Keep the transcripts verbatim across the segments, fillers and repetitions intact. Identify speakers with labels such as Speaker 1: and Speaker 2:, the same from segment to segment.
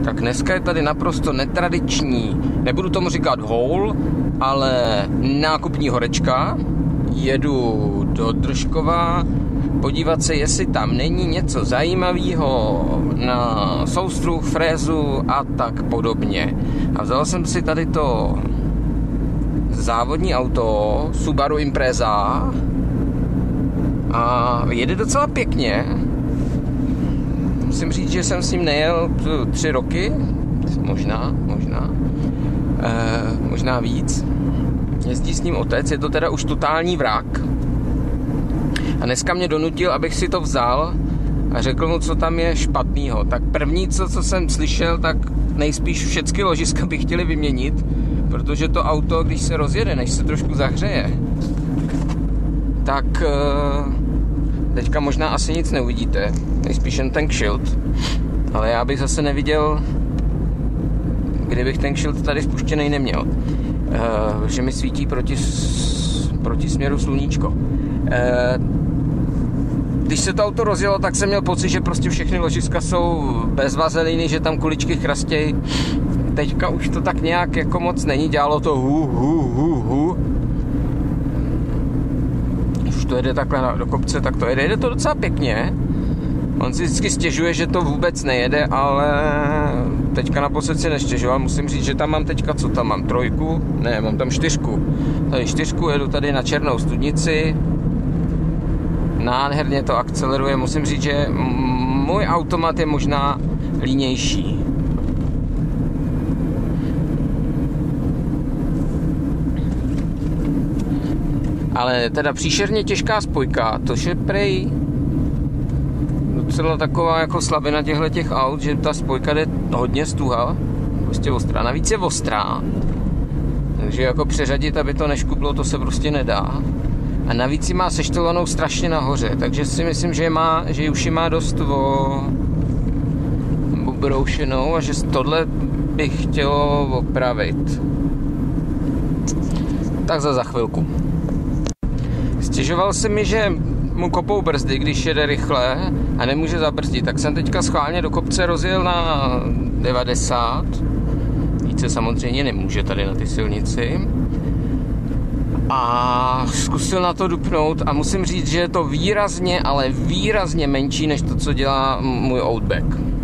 Speaker 1: Tak dneska je tady naprosto netradiční, nebudu tomu říkat haul, ale nákupní horečka. Jedu do Držkova podívat se, jestli tam není něco zajímavého na soustru, frézu a tak podobně. A vzal jsem si tady to závodní auto Subaru Impreza a jede docela pěkně. Musím říct, že jsem s ním nejel tři roky, možná, možná, e, možná víc. Jezdí s ním otec, je to teda už totální vrak. A dneska mě donutil, abych si to vzal a řekl mu, co tam je špatného. Tak první, co, co jsem slyšel, tak nejspíš všechny ložiska by chtěli vyměnit, protože to auto, když se rozjede, než se trošku zahřeje, tak teďka možná asi nic neuvidíte, nejspíš jen ten kšilt, ale já bych zase neviděl, kdybych ten kšilt tady spuštěnej neměl, že mi svítí proti, proti směru sluníčko. Když se to auto rozjelo, tak jsem měl pocit, že prostě všechny ložiska jsou bez vazeliny, že tam kuličky chrastějí. Teďka už to tak nějak jako moc není, dělalo to hu, hu, hu, hu. Už to jede takhle do kopce, tak to jede, jede to docela pěkně. On si vždycky stěžuje, že to vůbec nejede, ale teďka naposled si nestěžoval. Musím říct, že tam mám teďka, co tam mám, trojku? Ne, mám tam čtyřku. Tady čtyřku, jedu tady na Černou studnici. Nádherně to akceleruje. Musím říct, že můj automat je možná línější. Ale teda příšerně těžká spojka, to je prej docela taková jako slabina těchto těch aut, že ta spojka jde hodně stuha, prostě ostrá, navíc je ostrá, takže jako přeřadit, aby to neškublo, to se prostě nedá. A navíc ji má seštolovanou strašně nahoře, takže si myslím, že, má, že už ji má dost o obroušenou a že tohle bych chtělo opravit. Tak za za chvilku. Stěžoval se mi, že mu kopou brzdy, když jede rychle a nemůže zabrzdit, tak jsem teďka schválně do kopce rozjel na devadesát. Více samozřejmě nemůže tady na ty silnici. A zkusil na to dupnout a musím říct, že je to výrazně, ale výrazně menší, než to, co dělá můj Outback.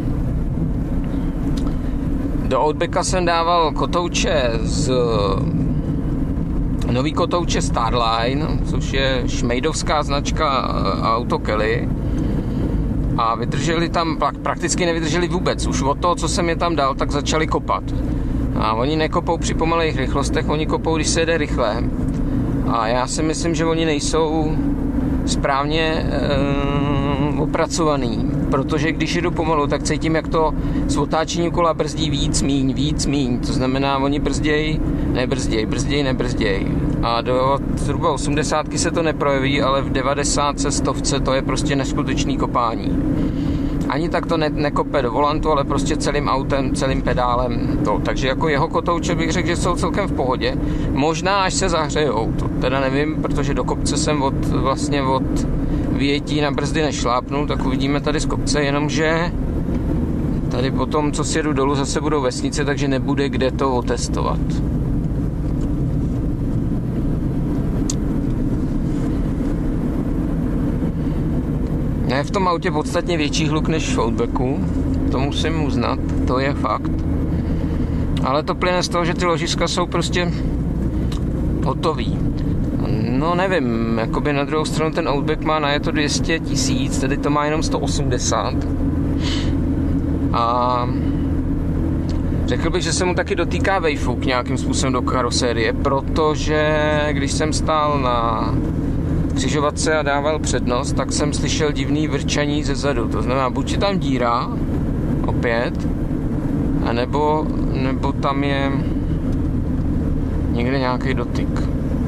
Speaker 1: Do Outbacka jsem dával kotouče z... nový kotouče Starline, což je šmejdovská značka Auto Kelly. A vydrželi tam, prakticky nevydrželi vůbec. Už od toho, co jsem je tam dal, tak začali kopat. A oni nekopou při pomalejch rychlostech, oni kopou, když se jede rychle. A já si myslím, že oni nejsou správně e, opracovaný, protože když jedu pomalu, tak cítím, jak to s otáčením kola brzdí víc, míň, víc, míň. To znamená, oni brzděj, nebrzděj, brzděj, nebrzděj. A do zhruba osmdesátky se to neprojeví, ale v devadesátce, stovce to je prostě neskutečný kopání. Ani tak to ne, nekope do volantu, ale prostě celým autem, celým pedálem to. Takže jako jeho kotouče bych řekl, že jsou celkem v pohodě. Možná až se zahřejou, to teda nevím, protože do kopce jsem od, vlastně od vyjetí na brzdy nešlápnul, tak uvidíme tady z kopce, jenomže tady potom, co si jedu dolů, zase budou vesnice, takže nebude kde to otestovat. Je v tom autě podstatně větší hluk než v Outbacku, to musím uznat, to je fakt. Ale to plyne z toho, že ty ložiska jsou prostě hotový. No nevím, jakoby na druhou stranu ten Outback má najeto dvě stě tisíc, tedy to má jenom sto osmdesát. A řekl bych, že se mu taky dotýká vejfuk nějakým způsobem do karosérie, protože když jsem stál na křižovatce a dával přednost, tak jsem slyšel divný vrčaní ze zadu. To znamená, buď je tam díra, opět, anebo, nebo tam je někde nějaký dotyk.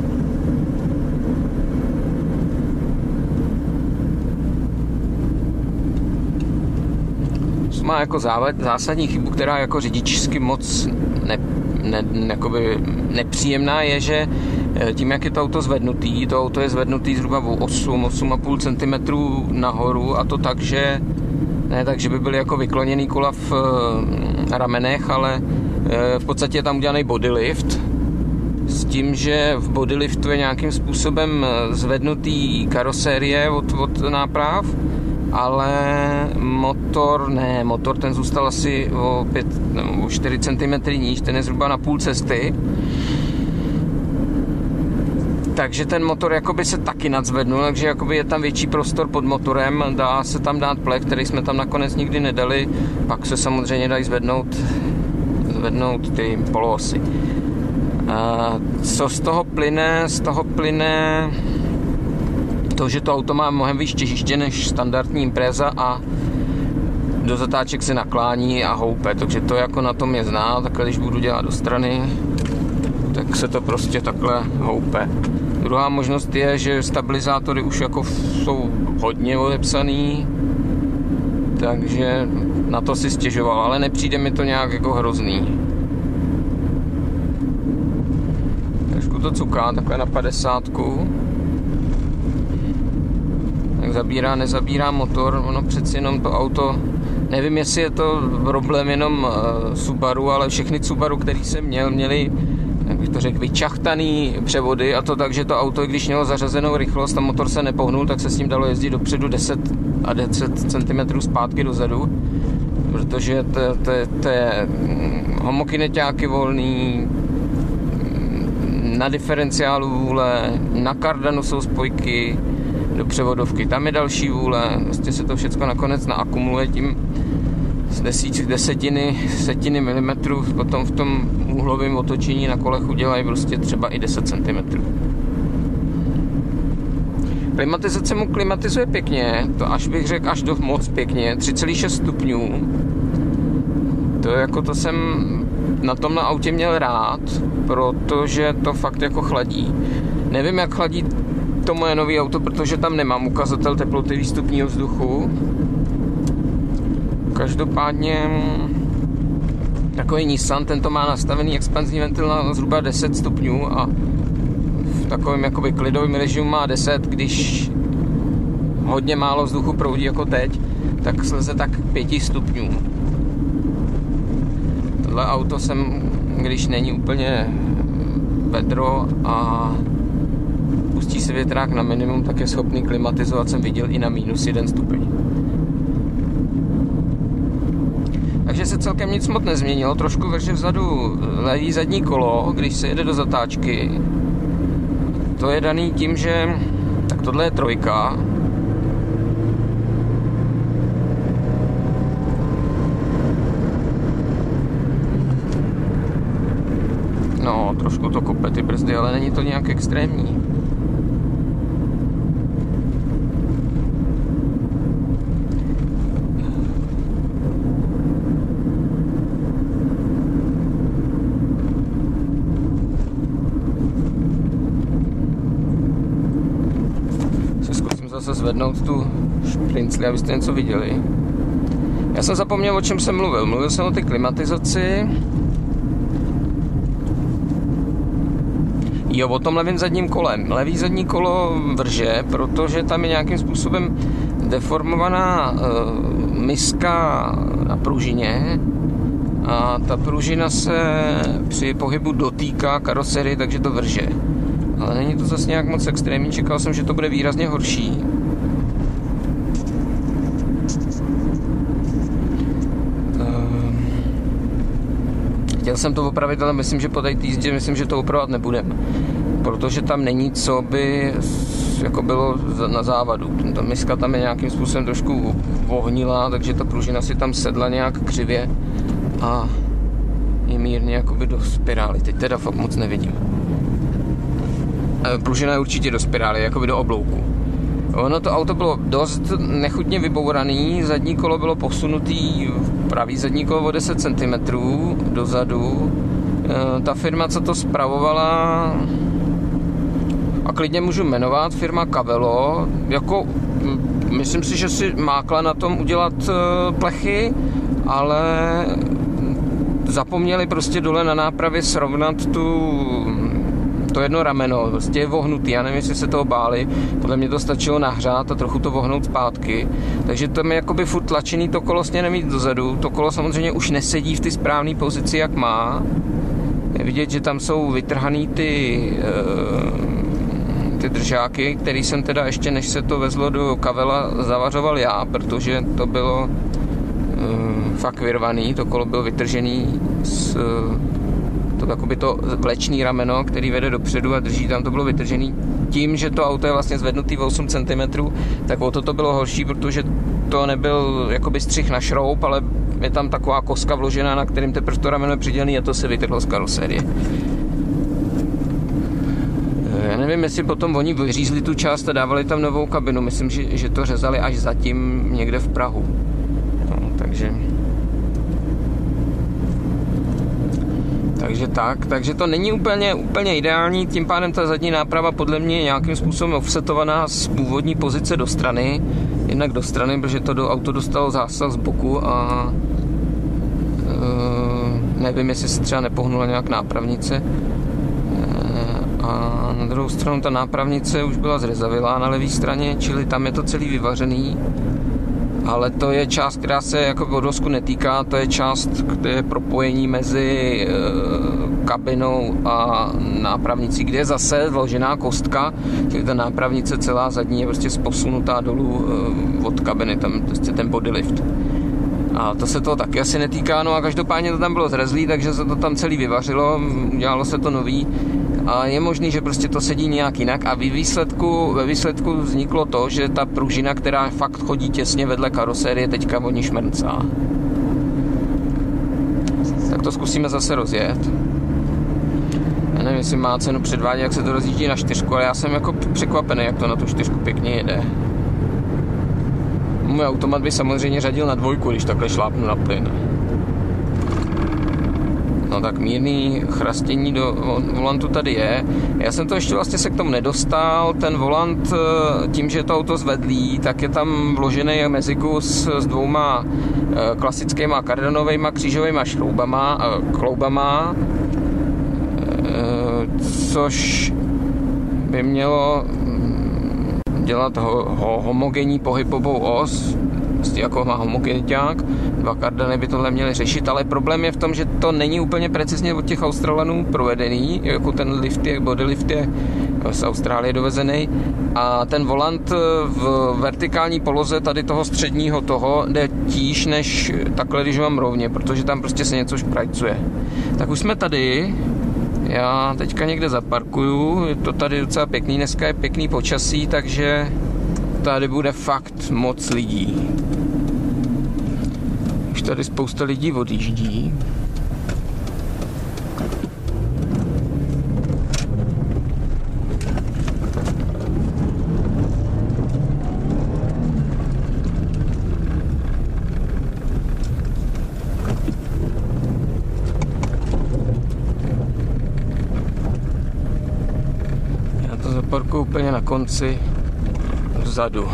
Speaker 1: Má jako závad, zásadní chybu, která jako řidičsky moc ne, ne, jakoby nepříjemná, je, že tím, jak je to auto zvednutý, to auto je zvednutý zhruba o osm, osm a půl centimetru nahoru, a to tak, že ne tak, že by byly jako vykloněný kola v, ramenech, ale v podstatě je tam udělaný bodylift. S tím, že v bodyliftu je nějakým způsobem zvednutý karosérie od, od náprav, ale motor, ne, motor ten zůstal asi o pět nebo čtyři centimetry níž, ten je zhruba na půl cesty. Takže ten motor jakoby se taky nadzvednul, takže jakoby je tam větší prostor pod motorem, dá se tam dát plech, který jsme tam nakonec nikdy nedali, pak se samozřejmě dají zvednout, zvednout ty poloosy. A co z toho plyne? Z toho plyne to, že to auto má mnohem víc těžiště než standardní Impreza a do zatáček se naklání a houpe, takže to jako na tom je znát, takhle když budu dělat do strany, tak se to prostě takhle houpe. Druhá možnost je, že stabilizátory už jako jsou hodně odepsaný, takže na to si stěžoval, ale nepřijde mi to nějak jako hrozný. Trošku to cuká, takhle na padesátku. Tak zabírá, nezabírá motor, ono přeci jenom to auto, nevím jestli je to problém jenom uh, Subaru, ale všechny Subaru, který jsem měl, měli, jak bych to řekl, vyčachtaný převody a to tak, že to auto, když mělo zařazenou rychlost a motor se nepohnul, tak se s ním dalo jezdit dopředu deset a deset centimetrů zpátky dozadu, protože to, to, to je homokineťáky volný, na diferenciálu vůle, na kardanu jsou spojky, do převodovky tam je další vůle, vlastně se to všechno nakonec naakumuluje tím z desítek, desetiny, setiny milimetrů, potom v tom úhlovém otočení na kolech udělají prostě třeba i deset centimetrů. Klimatizace mu klimatizuje pěkně, to až bych řekl až do moc pěkně, tři celá šest stupňů. To jako to jsem na tom na autě měl rád, protože to fakt jako chladí. Nevím, jak chladí to moje nové auto, protože tam nemám ukazatel teploty výstupního vzduchu. Každopádně takový Nissan, ten to má nastavený expanzní ventil na zhruba deset stupňů a v takovém jakoby klidovém režimu má deset, když hodně málo vzduchu proudí jako teď, tak sleze tak pět stupňů. Tohle auto jsem, když není úplně vedro a pustí se větrák na minimum, tak je schopný klimatizovat, jsem viděl i na minus jeden stupeň. Takže se celkem nic moc nezměnilo, trošku vrže vzadu levý zadní kolo, když se jede do zatáčky. To je daný tím, že tak tohle je trojka. No, trošku to kope ty brzdy, ale není to nějak extrémní. Se zvednout tu šprincli, abyste něco viděli. Já jsem zapomněl, o čem jsem mluvil. Mluvil jsem o té klimatizaci. Jo, o tom levým zadním kolem. Levý zadní kolo vrže, protože tam je nějakým způsobem deformovaná uh, miska na pružině a ta pružina se při pohybu dotýká karosery, takže to vrže. Ale není to zase nějak moc extrémní, čekal jsem, že to bude výrazně horší. Chtěl jsem to opravit, ale myslím, že po té jízdě, myslím, že to opravovat nebudem. Protože tam není, co by jako bylo na závadu. Ta miska tam je nějakým způsobem trošku vohnilá, takže ta pružina si tam sedla nějak křivě a je mírně jakoby do spirály. Teď teda fakt moc nevidím. Pružina je určitě do spirály, jakoby do oblouku. Ono to auto bylo dost nechutně vybouraný, zadní kolo bylo posunutý, pravý zadní kolo o deset centimetrů dozadu. Ta firma, co to spravovala, a klidně můžu jmenovat, firma Cavello, jako myslím si, že si mákla na tom udělat plechy, ale zapomněli prostě dole na nápravě srovnat tu to jedno rameno prostě je vohnutý, já nevím, jestli se toho báli, podle mě to stačilo nahřát a trochu to vohnout zpátky, takže tam je jakoby furt tlačený to kolo směrem jít dozadu, to kolo samozřejmě už nesedí v ty správné pozici, jak má, je vidět, že tam jsou vytrhaný ty, uh, ty držáky, který jsem teda ještě než se to vezlo do kavela zavařoval já, protože to bylo uh, fakt vyrvaný, to kolo bylo vytržený z to jakoby to vlečný rameno, který vede dopředu a drží tam, to bylo vytržený tím, že to auto je vlastně zvednutý o osm centimetrů, tak o to to bylo horší, protože to nebyl jakoby střih na šroub, ale je tam taková koska vložená, na kterým teprve to rameno je přidělený a to se vytrhlo z karosérie. Já nevím, jestli potom oni vyřízli tu část a dávali tam novou kabinu, myslím, že, že to řezali až zatím někde v Prahu. No, takže... Takže tak, takže to není úplně, úplně ideální, tím pádem ta zadní náprava podle mě je nějakým způsobem offsetovaná z původní pozice do strany, jednak do strany, protože to do auto dostalo zásah z boku a e, nevím, jestli se třeba nepohnula nějak nápravnice. E, a na druhou stranu ta nápravnice už byla zrezavilá na levé straně, čili tam je to celý vyvařený. Ale to je část, která se jako podvozku netýká, to je část, kde je propojení mezi e, kabinou a nápravnicí, kde je zase vložená kostka, čili ta nápravnice celá zadní je prostě posunutá dolů e, od kabiny, tam prostě ten bodylift. A to se toho taky asi netýká, no a každopádně to tam bylo zrezlý, takže se to tam celý vyvařilo, udělalo se to nový. A je možný, že prostě to sedí nějak jinak a ve výsledku, ve výsledku vzniklo to, že ta pružina, která fakt chodí těsně vedle karosérie, teďka o ní šmrncá. Tak to zkusíme zase rozjet. Já nevím, jestli má cenu předvádět, jak se to rozjíždí na čtyřku, ale já jsem jako překvapený, jak to na tu čtyřku pěkně jede. Můj automat by samozřejmě řadil na dvojku, když takhle šlápnu na plyn. No tak mírný chrastění do volantu tady je. Já jsem to ještě vlastně se k tomu nedostal. Ten volant, tím, že je to auto zvedlý, tak je tam vložený mezikus s dvouma klasickýma kardanovejma křížovejma šroubama, kloubama, což by mělo dělat ho, ho, homogenní pohybovou os, jako má homogeniťák, dva kardany by tohle měly řešit, ale problém je v tom, že to není úplně precizně od těch Australanů provedený, jako ten lift je, bodylift je z Austrálie dovezený a ten volant v vertikální poloze tady toho středního toho jde tíž než takhle, když mám rovně, protože tam prostě se něco šprajcuje. Tak už jsme tady, já teďka někde zaparkuju, je to tady docela pěkný, dneska je pěkný počasí, takže tady bude fakt moc lidí. Už tady spousta lidí odjíždí. Já to zaparkuju úplně na konci vzadu.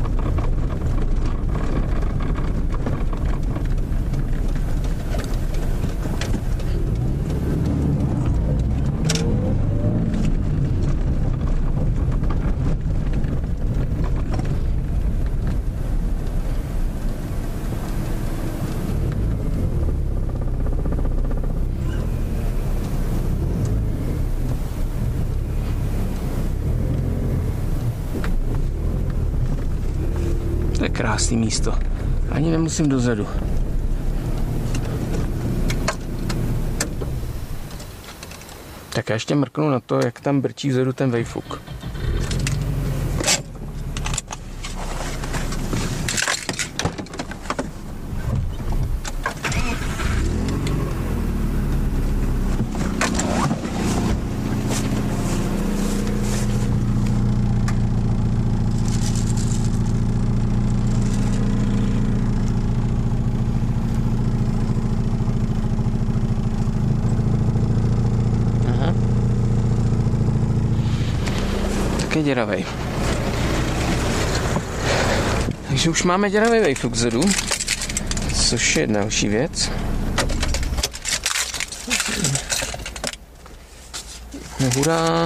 Speaker 1: To je krásný místo. Ani nemusím dozadu. Tak já ještě mrknu na to, jak tam brčí vzadu ten vejfuk. Je děravej. Takže už máme děravej vejfuk vzadu, což je další věc. Hurá.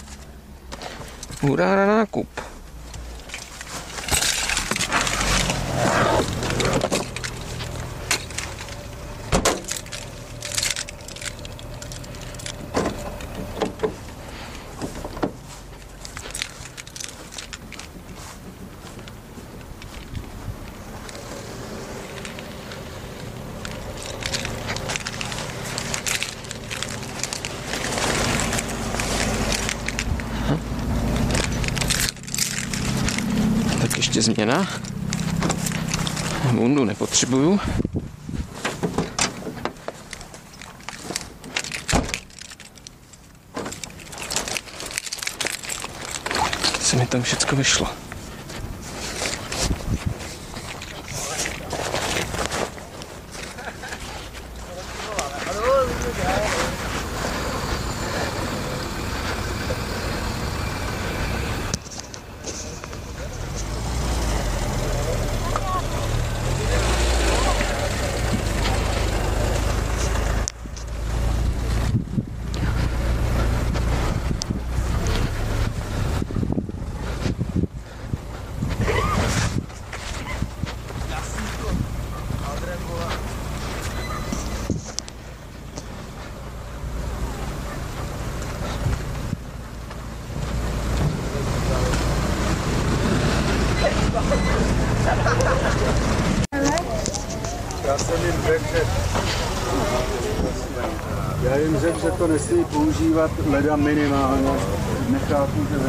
Speaker 1: Hurá na nákup. Tak ještě změna. Bundu nepotřebuju. Se mi tam všecko vyšlo.
Speaker 2: Já jsem jim řekl, že... Já jim řekl, že to nesmí používat leda minimálně. Nechápu, že ve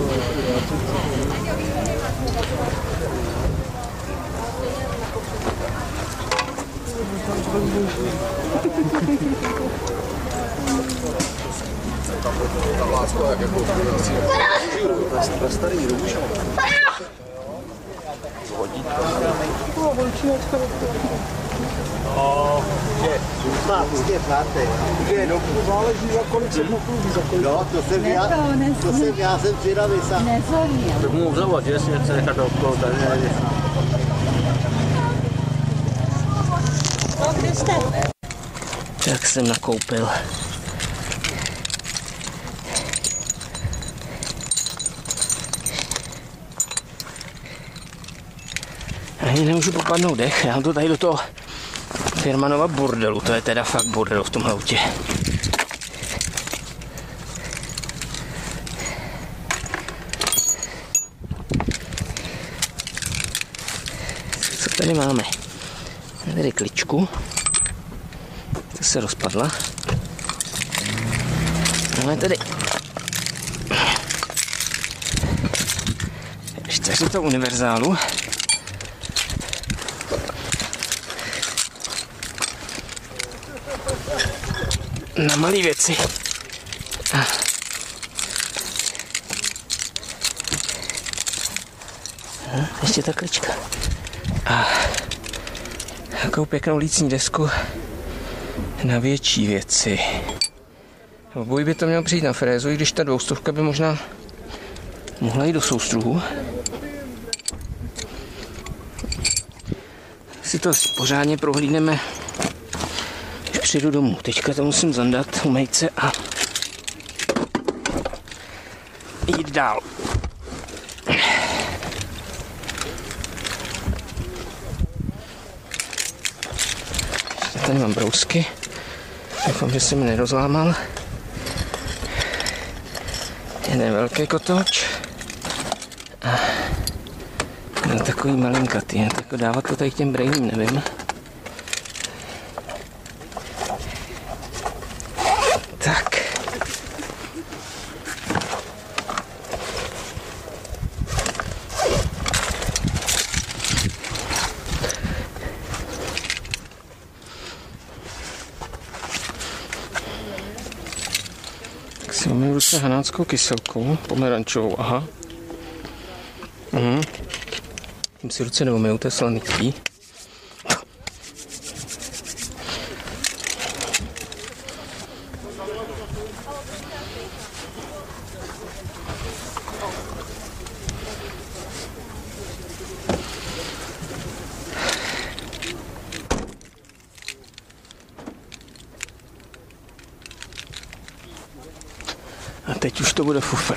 Speaker 3: Ta láska, jak jako pro starý růž.
Speaker 2: No, že má prostě pátek. Že no, záleží za kolik se poklubí za kolik. No, to jsem já, to jsem já jsem zvědavý sám.
Speaker 4: Nezorný.
Speaker 3: Tak mu zavolat, že jestli nechce nechat okolo, tady nejde.
Speaker 4: No, kde jste?
Speaker 1: Tak jsem nakoupil. Ani nemůžu popadnout dech, já to tady do toho Firmanova bordelu, to je teda fakt bordel v tomhle autě. Co tady máme? Tady kličku, to se rozpadla. Máme tady čtyři univerzálu. Na malé věci. A. A ještě ta klička. A takovou pěknou lícní desku na větší věci. Obojí by to mělo přijít na frézu, i když ta dvoustovka by možná mohla jít do soustruhu. Si to pořádně prohlídneme, když přijdu domů. Teďka to musím zandat, umýt se a jít dál. Tady mám brousky. Doufám, že se mi nerozlámal. Jeden velký kotouč. A no, takový malinkatý. Tak dávat to tady k těm brejním, nevím. Tak. Tak si umím ruce hanáckou kyselkou, pomerančovou, aha. Mhm. Tím si ruce neumyju, to je slanitý. A teď už to bude fufr.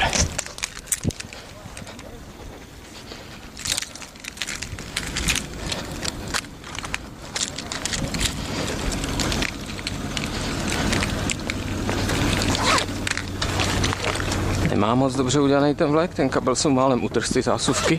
Speaker 1: Nemá moc dobře udělaný ten vlek, ten kabel jsou málem utrhl z ty zásuvky.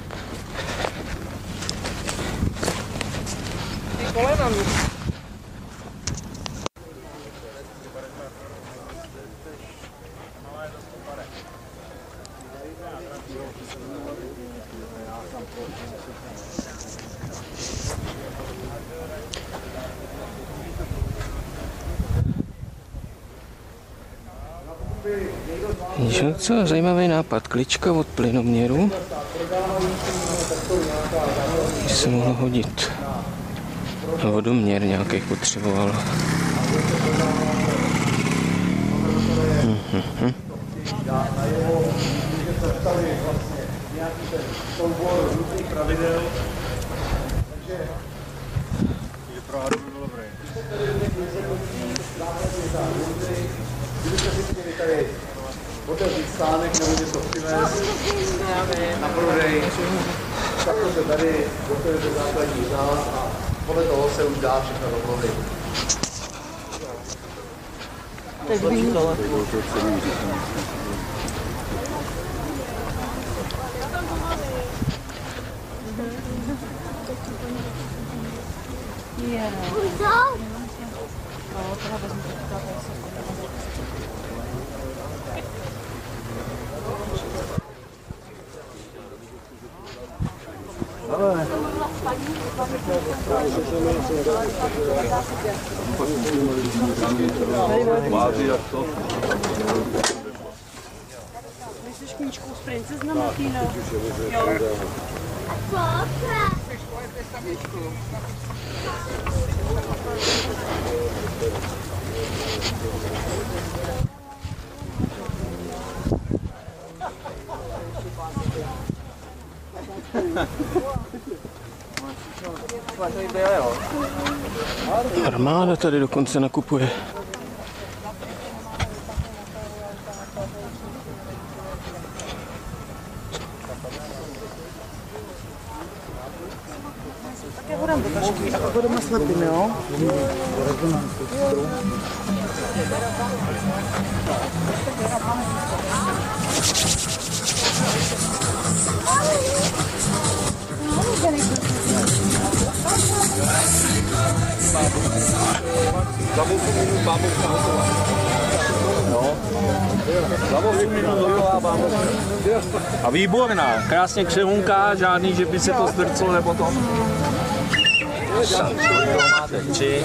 Speaker 1: Je docela zajímavý nápad. Klička od plynoměru. By se mohlo hodit. Vodoměr nějaký potřeboval. Mhm.
Speaker 2: Otevřít stánek nebo něco přivést na prodej. Takto se tady otevře základní řád a podle toho se už dá všechno domluvit.
Speaker 4: Myslíš knížku s princeznou Martínou? Jo.
Speaker 1: Armáda tady dokonce nakupuje.
Speaker 5: Také budeme do tašky a pak budeme slepím, jo?
Speaker 3: Za osm minut bábovka hotová. No. Za osm minut hotová bábovka. A výborná, krásně křehunká, žádný, že by se to zdrclo nebo to. Kolik toho máte? Tři.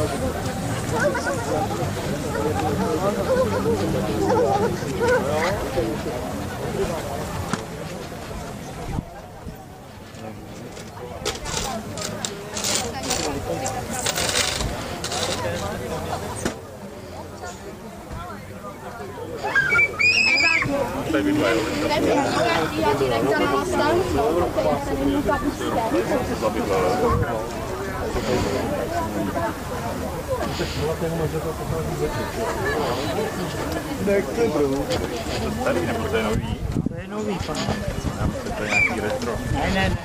Speaker 3: Tady nebo to je nový?
Speaker 5: To je nový, pane.
Speaker 3: To je nějaký retro.
Speaker 5: Ne, ne, ne.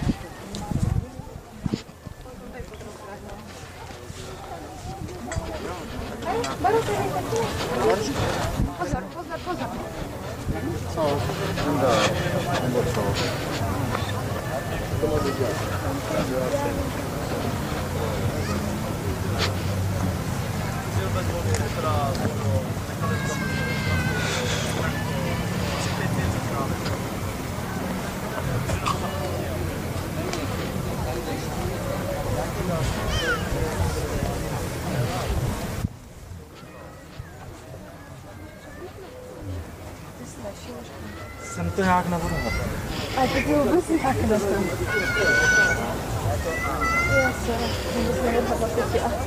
Speaker 4: Pozor, pozor, pozor.
Speaker 2: Co? Anda, nebo co? To má být dělat.
Speaker 5: Jsem to nějak navrhoval.
Speaker 4: A teď je vůbec nějak dostal. Já se, jsem se nedala pěti a...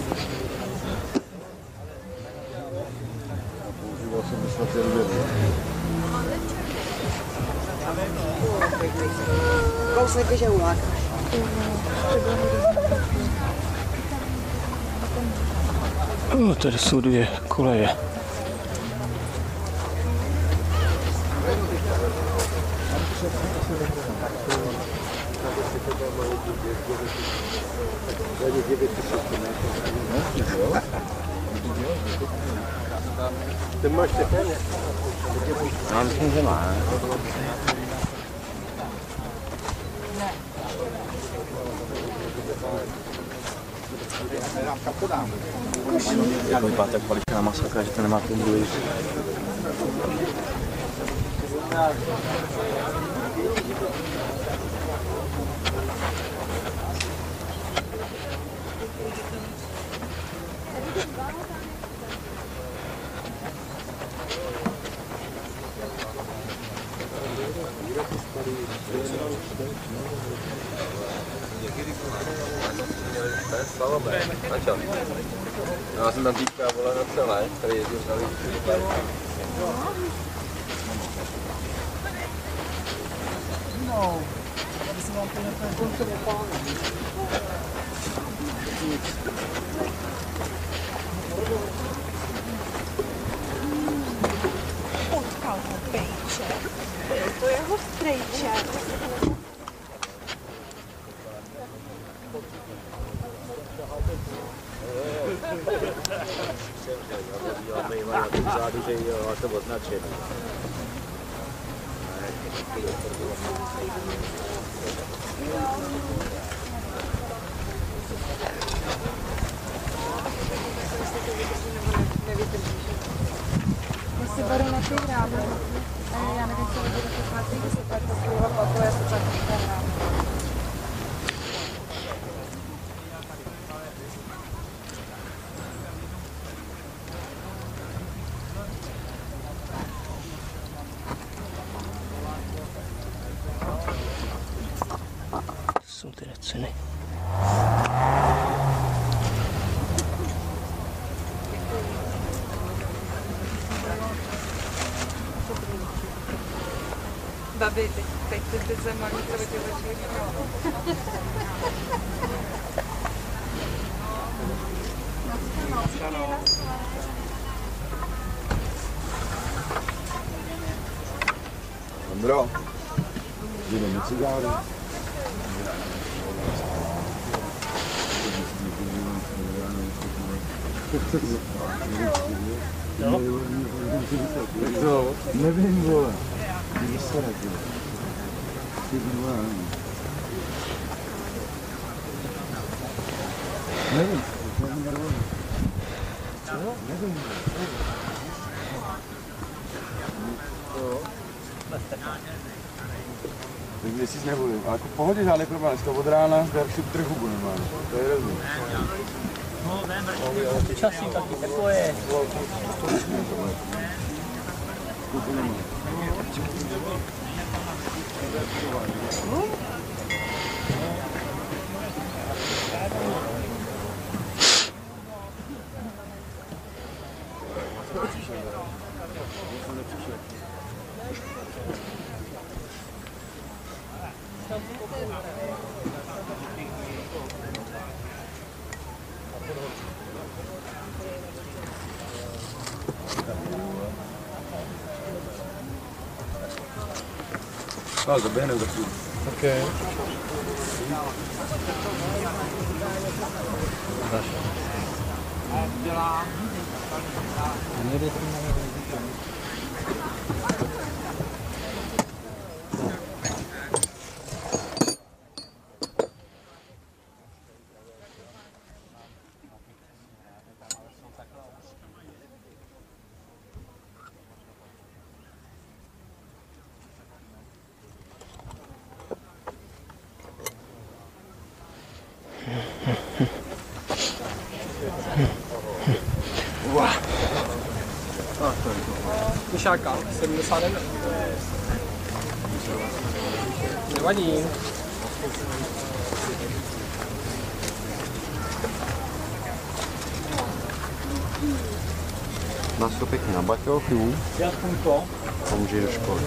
Speaker 2: Používal jsem myslet jen věc.
Speaker 5: Kousek žeulák.
Speaker 1: O, tady jsou dvě koleje.
Speaker 2: Ty máš také?
Speaker 1: Já myslím, že má.
Speaker 3: Jak vypadá tak paličná masakra, že to nemá ten druhý.
Speaker 2: Salome, načal. Já jsem tam týpka volal na celé, který jezdil na lidí.
Speaker 5: No, aby se vám to nepovedlo.
Speaker 4: Potkal ho pejček. Byl to jeho strejček.
Speaker 3: Vzadu, že jo, to označený.
Speaker 4: Já si beru na ty hráme. Já nevím, co lidi do těch matří, že se tak to pato, já se tak nehrám.
Speaker 1: Jsou ty ceny.
Speaker 4: Babi, teď, teď ty ty zemalí, co by tě začali
Speaker 2: Ondro, jde mi cigáry.
Speaker 3: No?
Speaker 2: Co? Nevím, vole. Výsledek, jo. Ty vole, nevím. Nevím. Co? Nevím. Tak měsíc nebudu, ale jako v pohodě žádný problém, dneska od rána další trhu budu normálně, to je rozumí.
Speaker 3: Časí taky takové je.
Speaker 2: No, zaběhne za chvíli.
Speaker 3: Okay. Myšáka, sedmdesát devět. Nevadí.
Speaker 2: Máš to pěkně na baťochu, pomůže do školy.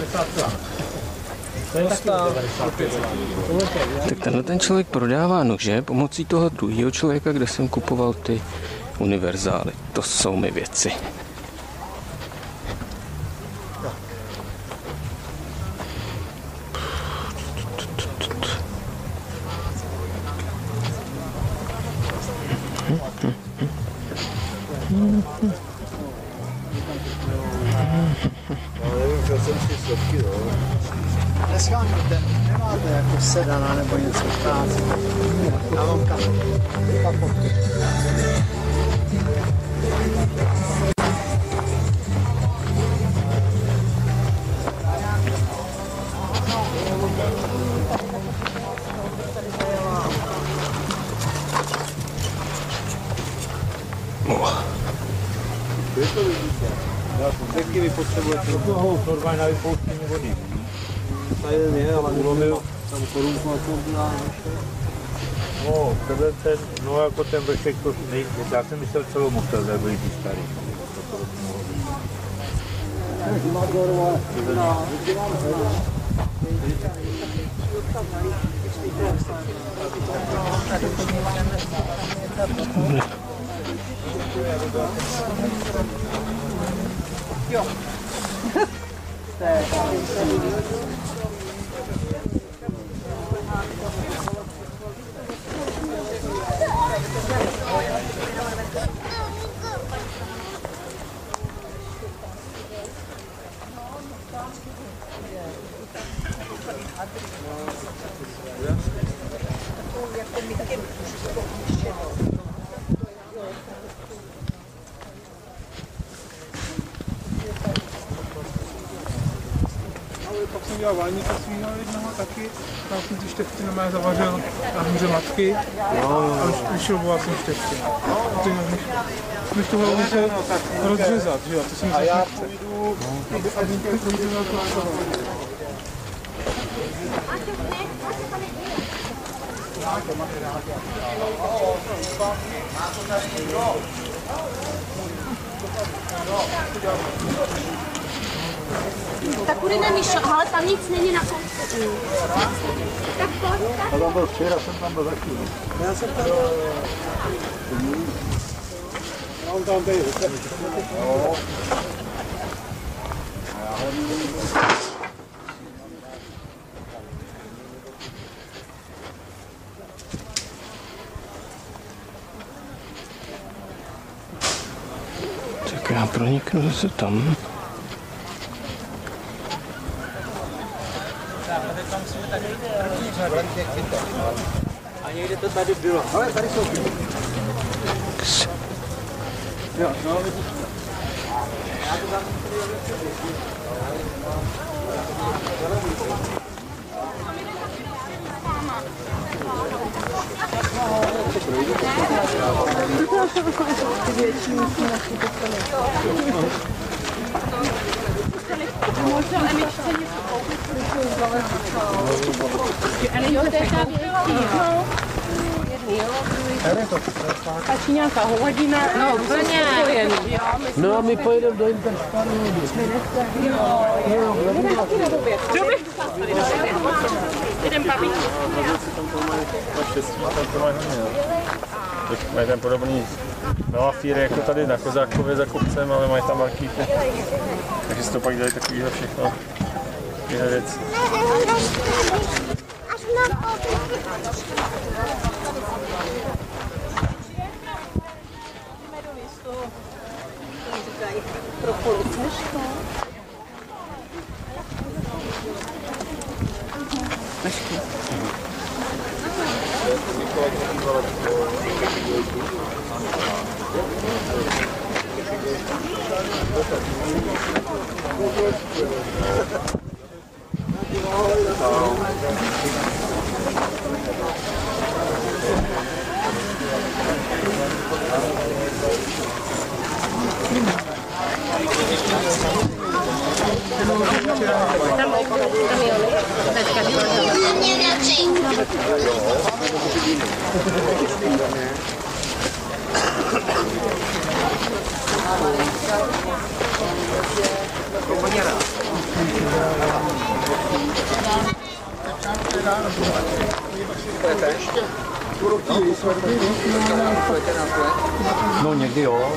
Speaker 1: Tak tenhle ten člověk prodává nože pomocí toho druhého člověka, kde jsem kupoval ty univerzály. To jsou mi věci.
Speaker 2: No, nevím, chtěl jsem si stovky, no. Nescháníte, nemáte jako sedana nebo něco v práci. Já mám kafe. Kapotky.
Speaker 3: Jaký vy potřebujete? Toho normálně na vypouštění vody.
Speaker 2: Tady je, ale ulomil tam korunku a to byla naše.
Speaker 3: No, tohle ten, no jako ten vršek, to nej, já jsem myslel celou musel, že byli ty starý.
Speaker 5: Jo. Pak jsem dělal váníka svýho jednoho taky, tam jsem ty štefty na mě zavařil na hůře matky a vyšrouboval jsem štefty. Než to hlavně se rozřezat, že jo, to jsem zase nechce. Aby aby to zakládalo.
Speaker 6: Tak kudy nemíšo, ale tam nic není na konci. Tak pojď, tak.
Speaker 2: A tam byl včera, jsem tam byl taky. Já jsem tam... Já on tam tady vypadl. No. Já ho
Speaker 1: Tak já proniknu zase tam.
Speaker 2: A někde to tady bylo. Ale tady jsou ty. Jo, no vidíš. Já to tam
Speaker 6: Možná Emičce něco koupit, ale jo, to je ta větší, no. Jedný, jo, a Číňanka hovadina, no úplně.
Speaker 2: No a my pojedeme do Intersparu.
Speaker 6: Jdem babičku.
Speaker 3: Mají tam podobný velafíry jako tady na Kozákově za kopcem, ale mají tam velký. Takže si to pak dělají takovýhle všechno. Tyhle věci.
Speaker 6: Pro policeško. Mešky.
Speaker 2: No někdy jo.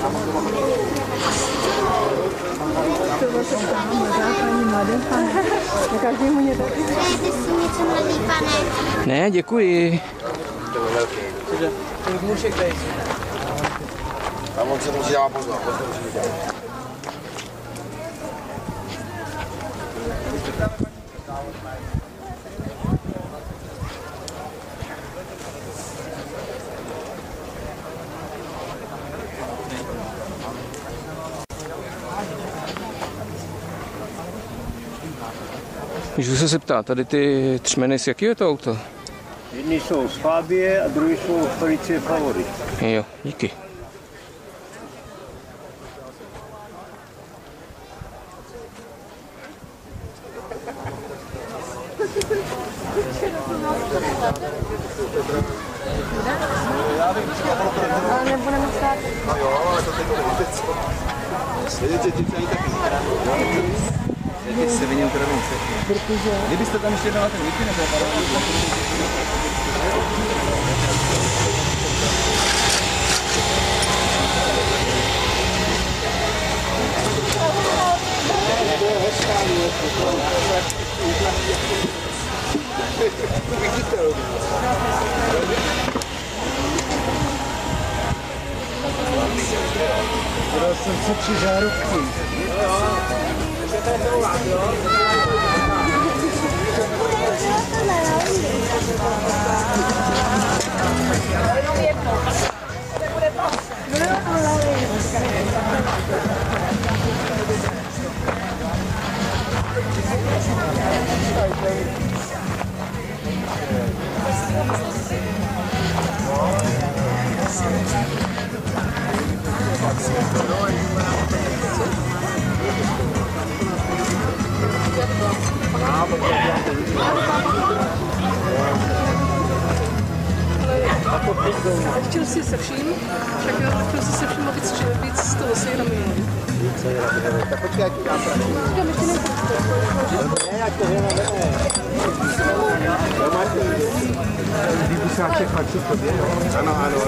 Speaker 1: Ne, děkuji.
Speaker 2: A on se musí dávat pozor, on se musí dělat.
Speaker 1: Můžu se zeptat, tady ty třmeny, z jakého je to auto?
Speaker 7: Jedni jsou z Fabie a druhý jsou z Felicie Favory.
Speaker 1: Jo, díky.
Speaker 4: Ale nebudeme stát.
Speaker 2: No jo, ale to teď bude co. Svědět, ty tady taky se vyněl teda víc. Protože... Kdybyste tam ještě dala ten Wi-Fi nebo
Speaker 7: Dal jsem si tři žárovky.
Speaker 6: Chtěl jsi se vším, tak chtěl jsi se vším víc, víc z toho se jenom jenom.
Speaker 2: Tak počkej, jak já pracuji.
Speaker 6: Říkám, ještě nejde.
Speaker 2: Ne, jak to jenom ne.
Speaker 7: Výbusáček patří tobě, jo?
Speaker 2: Ano, ano.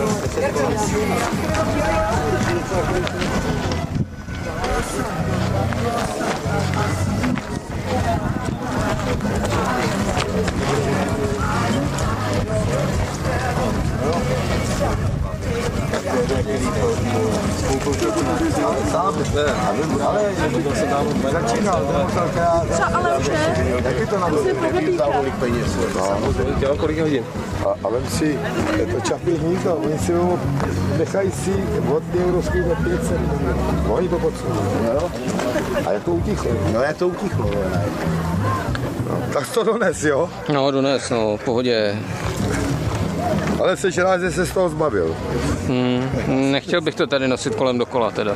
Speaker 7: Ale se tam začínal,
Speaker 6: Třeba ale už ne.
Speaker 7: jak je to na
Speaker 6: To je prohlídka.
Speaker 3: Kolik je hodin?
Speaker 7: A, a vem si, to Čapí hnízdo, oni si ho nechají si od Eurosku do pět set. Oni to potřebují. No. A jak to utichlo?
Speaker 2: No, jak to utichlo, ne?
Speaker 7: No, tak to dones, jo?
Speaker 1: No, dones, no, v pohodě.
Speaker 7: Ale jsi rád, že se z toho zbavil.
Speaker 1: Hmm, nechtěl bych to tady nosit kolem dokola teda.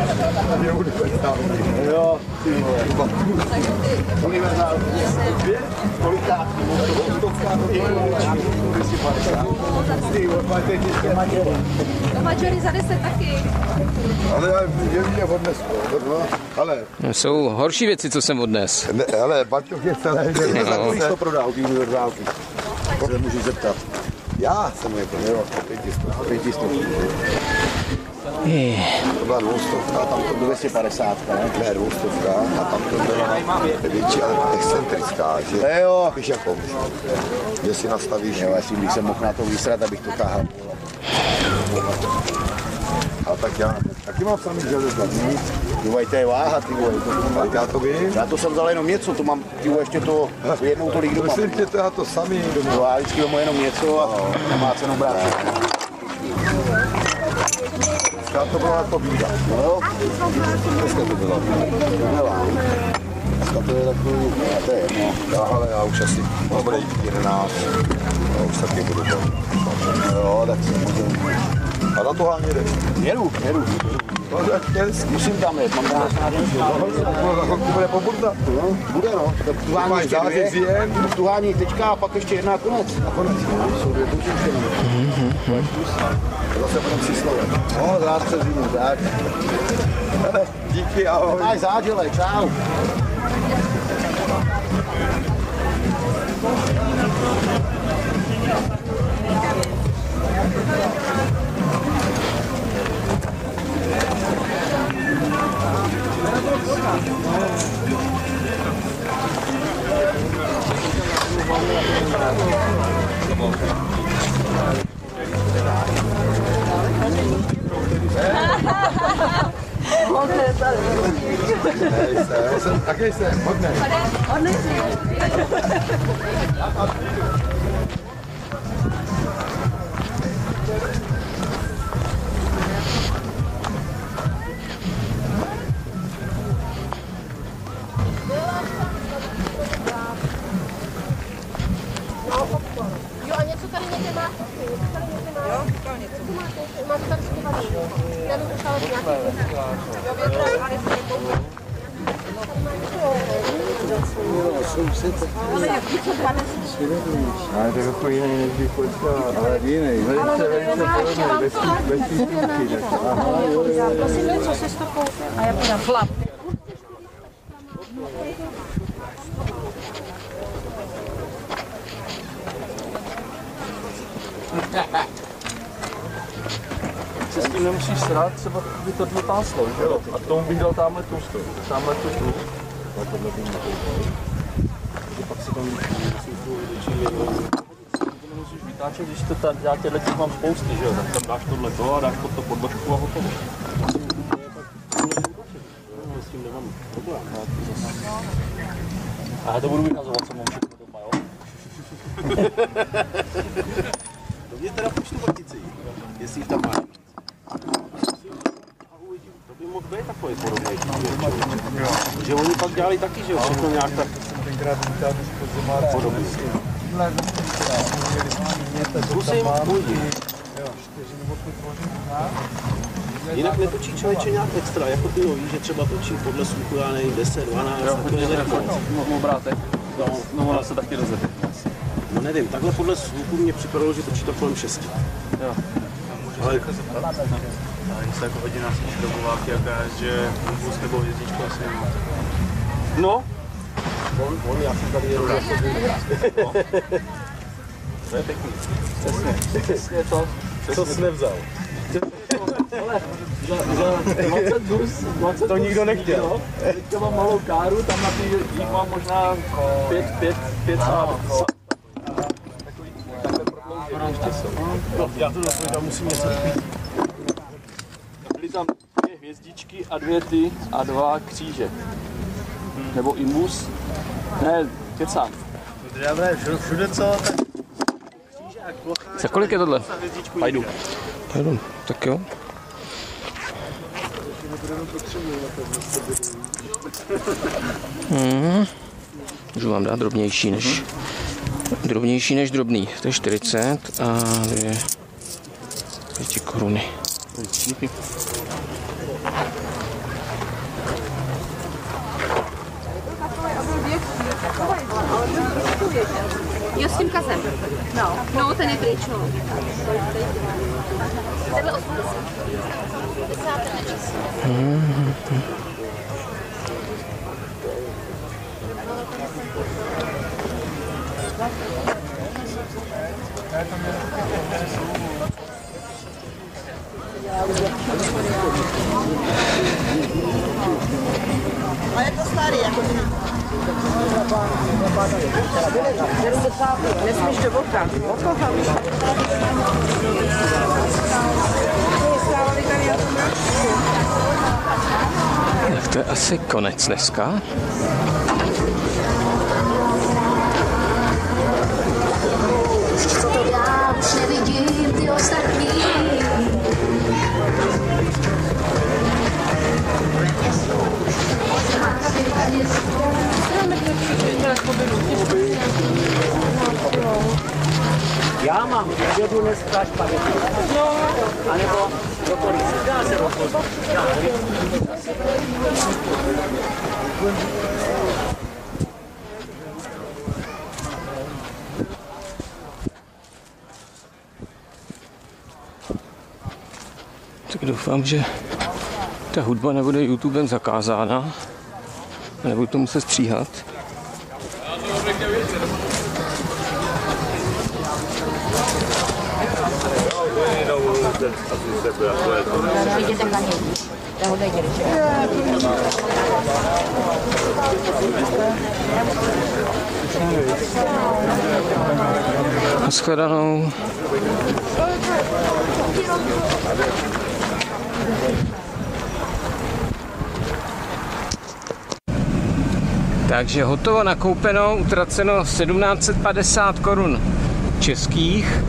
Speaker 2: Jo, ty vole. Univerzální. Dvě? Kolikátý? Stovka, dvěstě padesát. Ty vole, to je těžké matěry.
Speaker 4: To mačery za deset taky.
Speaker 7: Ale je mě odnes. Ale,
Speaker 1: Jsou horší věci, co jsem odnes.
Speaker 7: ne, ale Baťoch je celé.
Speaker 2: Za kolik to prodal, ty univerzálky? Se můžu zeptat.
Speaker 7: Já jsem jako, jo, pětistovka.
Speaker 2: Pětistovky. To byla dvoustovka, tam to bylo dvě padesát, ne?
Speaker 7: Ne, dvoustovka a tam to byla větší, ale excentrická, že?
Speaker 2: Jo.
Speaker 7: Víš jako, že si nastavíš.
Speaker 2: Jo, jestli bych se mohl na to vysrat, abych to tahal.
Speaker 7: A tak já taky mám samý železo.
Speaker 2: Ty vole, to je váha, ty vole.
Speaker 7: Tak já to vím.
Speaker 2: Já to jsem vzal jenom něco, to mám, ty vole, ještě to jednou tolik doma.
Speaker 7: Prosím tě, to já to samý doma.
Speaker 2: Jo, já vždycky domů jenom něco a nemá cenu brát.
Speaker 7: Já to byla jako bída.
Speaker 2: No jo, dneska to bylo. Nevám. Dneska to je takový, a to je jedno.
Speaker 7: Já, ale já už asi dobrý jedenáct. Já už taky budu to.
Speaker 2: Jo, tak se můžu.
Speaker 7: A na to hlavně jdeš.
Speaker 2: Jedu, jedu.
Speaker 7: No, tak měl
Speaker 2: Musím tam jet, mám dát na den.
Speaker 7: za chvilku bude poburda.
Speaker 2: No, bude no. Tak tuhání
Speaker 7: Máš
Speaker 2: ještě
Speaker 7: září
Speaker 2: dvě.
Speaker 7: zjem.
Speaker 2: Tuhání teďka a pak ještě jedna a konec. A konec. Jsou dvě tučenky.
Speaker 7: Zase budem si slovem.
Speaker 2: No, zás se zimů, tak.
Speaker 7: Hele, díky, ahoj.
Speaker 2: Máš záděle, čau.
Speaker 7: Já jsem, taky jsem, hodnej.
Speaker 6: Hodnej.
Speaker 8: Jo, a něco tady někde máte? Tady někde máte? Jo, říkal něco. Co máte? Máte tady schovaný? Nevím, už ale nějaký. Jo, větra, ale jestli nekoupím. Ale jak to dvanáct?
Speaker 7: Ale to je jako jiný než východka, ale jiný. Velice, velice podobný, bez východky. Aha, jo, jo.
Speaker 6: Prosím, co se s to koupil? A já podám chlap.
Speaker 3: Se s tím nemusíš srát, třeba by to vypáslo, že jo? A tomu bych dal tamhle tu, tamhle tu tu. Pak si tam nemusíš vytáčet, když to tady, já těhle těch mám spousty, že jo? Tak tam dáš tohle to a dáš pod to podložku a hotovo. S tím nemám problém. A já to budu vykazovat, co mám všechno doma, jo?
Speaker 2: To mě teda počtu vrtici, jestli jich tam má.
Speaker 3: To by mohl být takový podobný. Že oni pak dělali taky, že jo, všechno nějak tak podobný. Zkusím, půjdi. Jinak netočí člověče nějak extra, jako ty víš, že třeba točí podle sluchu, já nevím, deset, dvanáct, takový lehko. Obrátek, no ona se taky rozjede.
Speaker 2: No nevím, takhle podle sluchu mě připadalo, že točí to kolem šesti.
Speaker 3: Jo.
Speaker 2: Ale
Speaker 9: jestli jako hodina spíš robováky, jaká je, že bus nebo hvězdičku asi nemáte.
Speaker 3: No, on, on, já jsem tady jenom no. To je pěkný. Přesně, přesně to.
Speaker 2: co jsi nevzal?
Speaker 3: Ale za, za dvacet dus, dvacet
Speaker 2: to nikdo nechtěl.
Speaker 3: Teďka mám malou káru, tam na ty jich mám možná pět, pět, pět sádek. Takový, takhle prodloužený.
Speaker 2: No, já to dopovědám, musím něco pít.
Speaker 3: Byly tam dvě hvězdičky a dvě ty a dva kříže. Nebo imbus. Ne, kecám.
Speaker 2: Všude co, tak
Speaker 1: Za kolik je tohle?
Speaker 3: Pajdu.
Speaker 1: Pajdu, tak jo. Hmm. Můžu vám dát drobnější než drobnější než drobný. To je čtyřicet a dvě pěti koruny.
Speaker 8: Jo, s tím kazem. No, no, ten je pryč, no. Tenhle osmdesát. Desáté na čas.
Speaker 6: A je to starý, jako nesmíš do boka.
Speaker 1: Tak to je asi konec dneska.
Speaker 10: Co to já už nevidím ty ostatní.
Speaker 11: Já mám jedu dneska špagety. No. A nebo do koryci. Dá se rozhodnout.
Speaker 1: Tak doufám, že ta hudba nebude YouTubem zakázána a nebudu to muset stříhat. Naschledanou. Takže hotovo, nakoupeno, utraceno sedmnáct set padesát korun českých.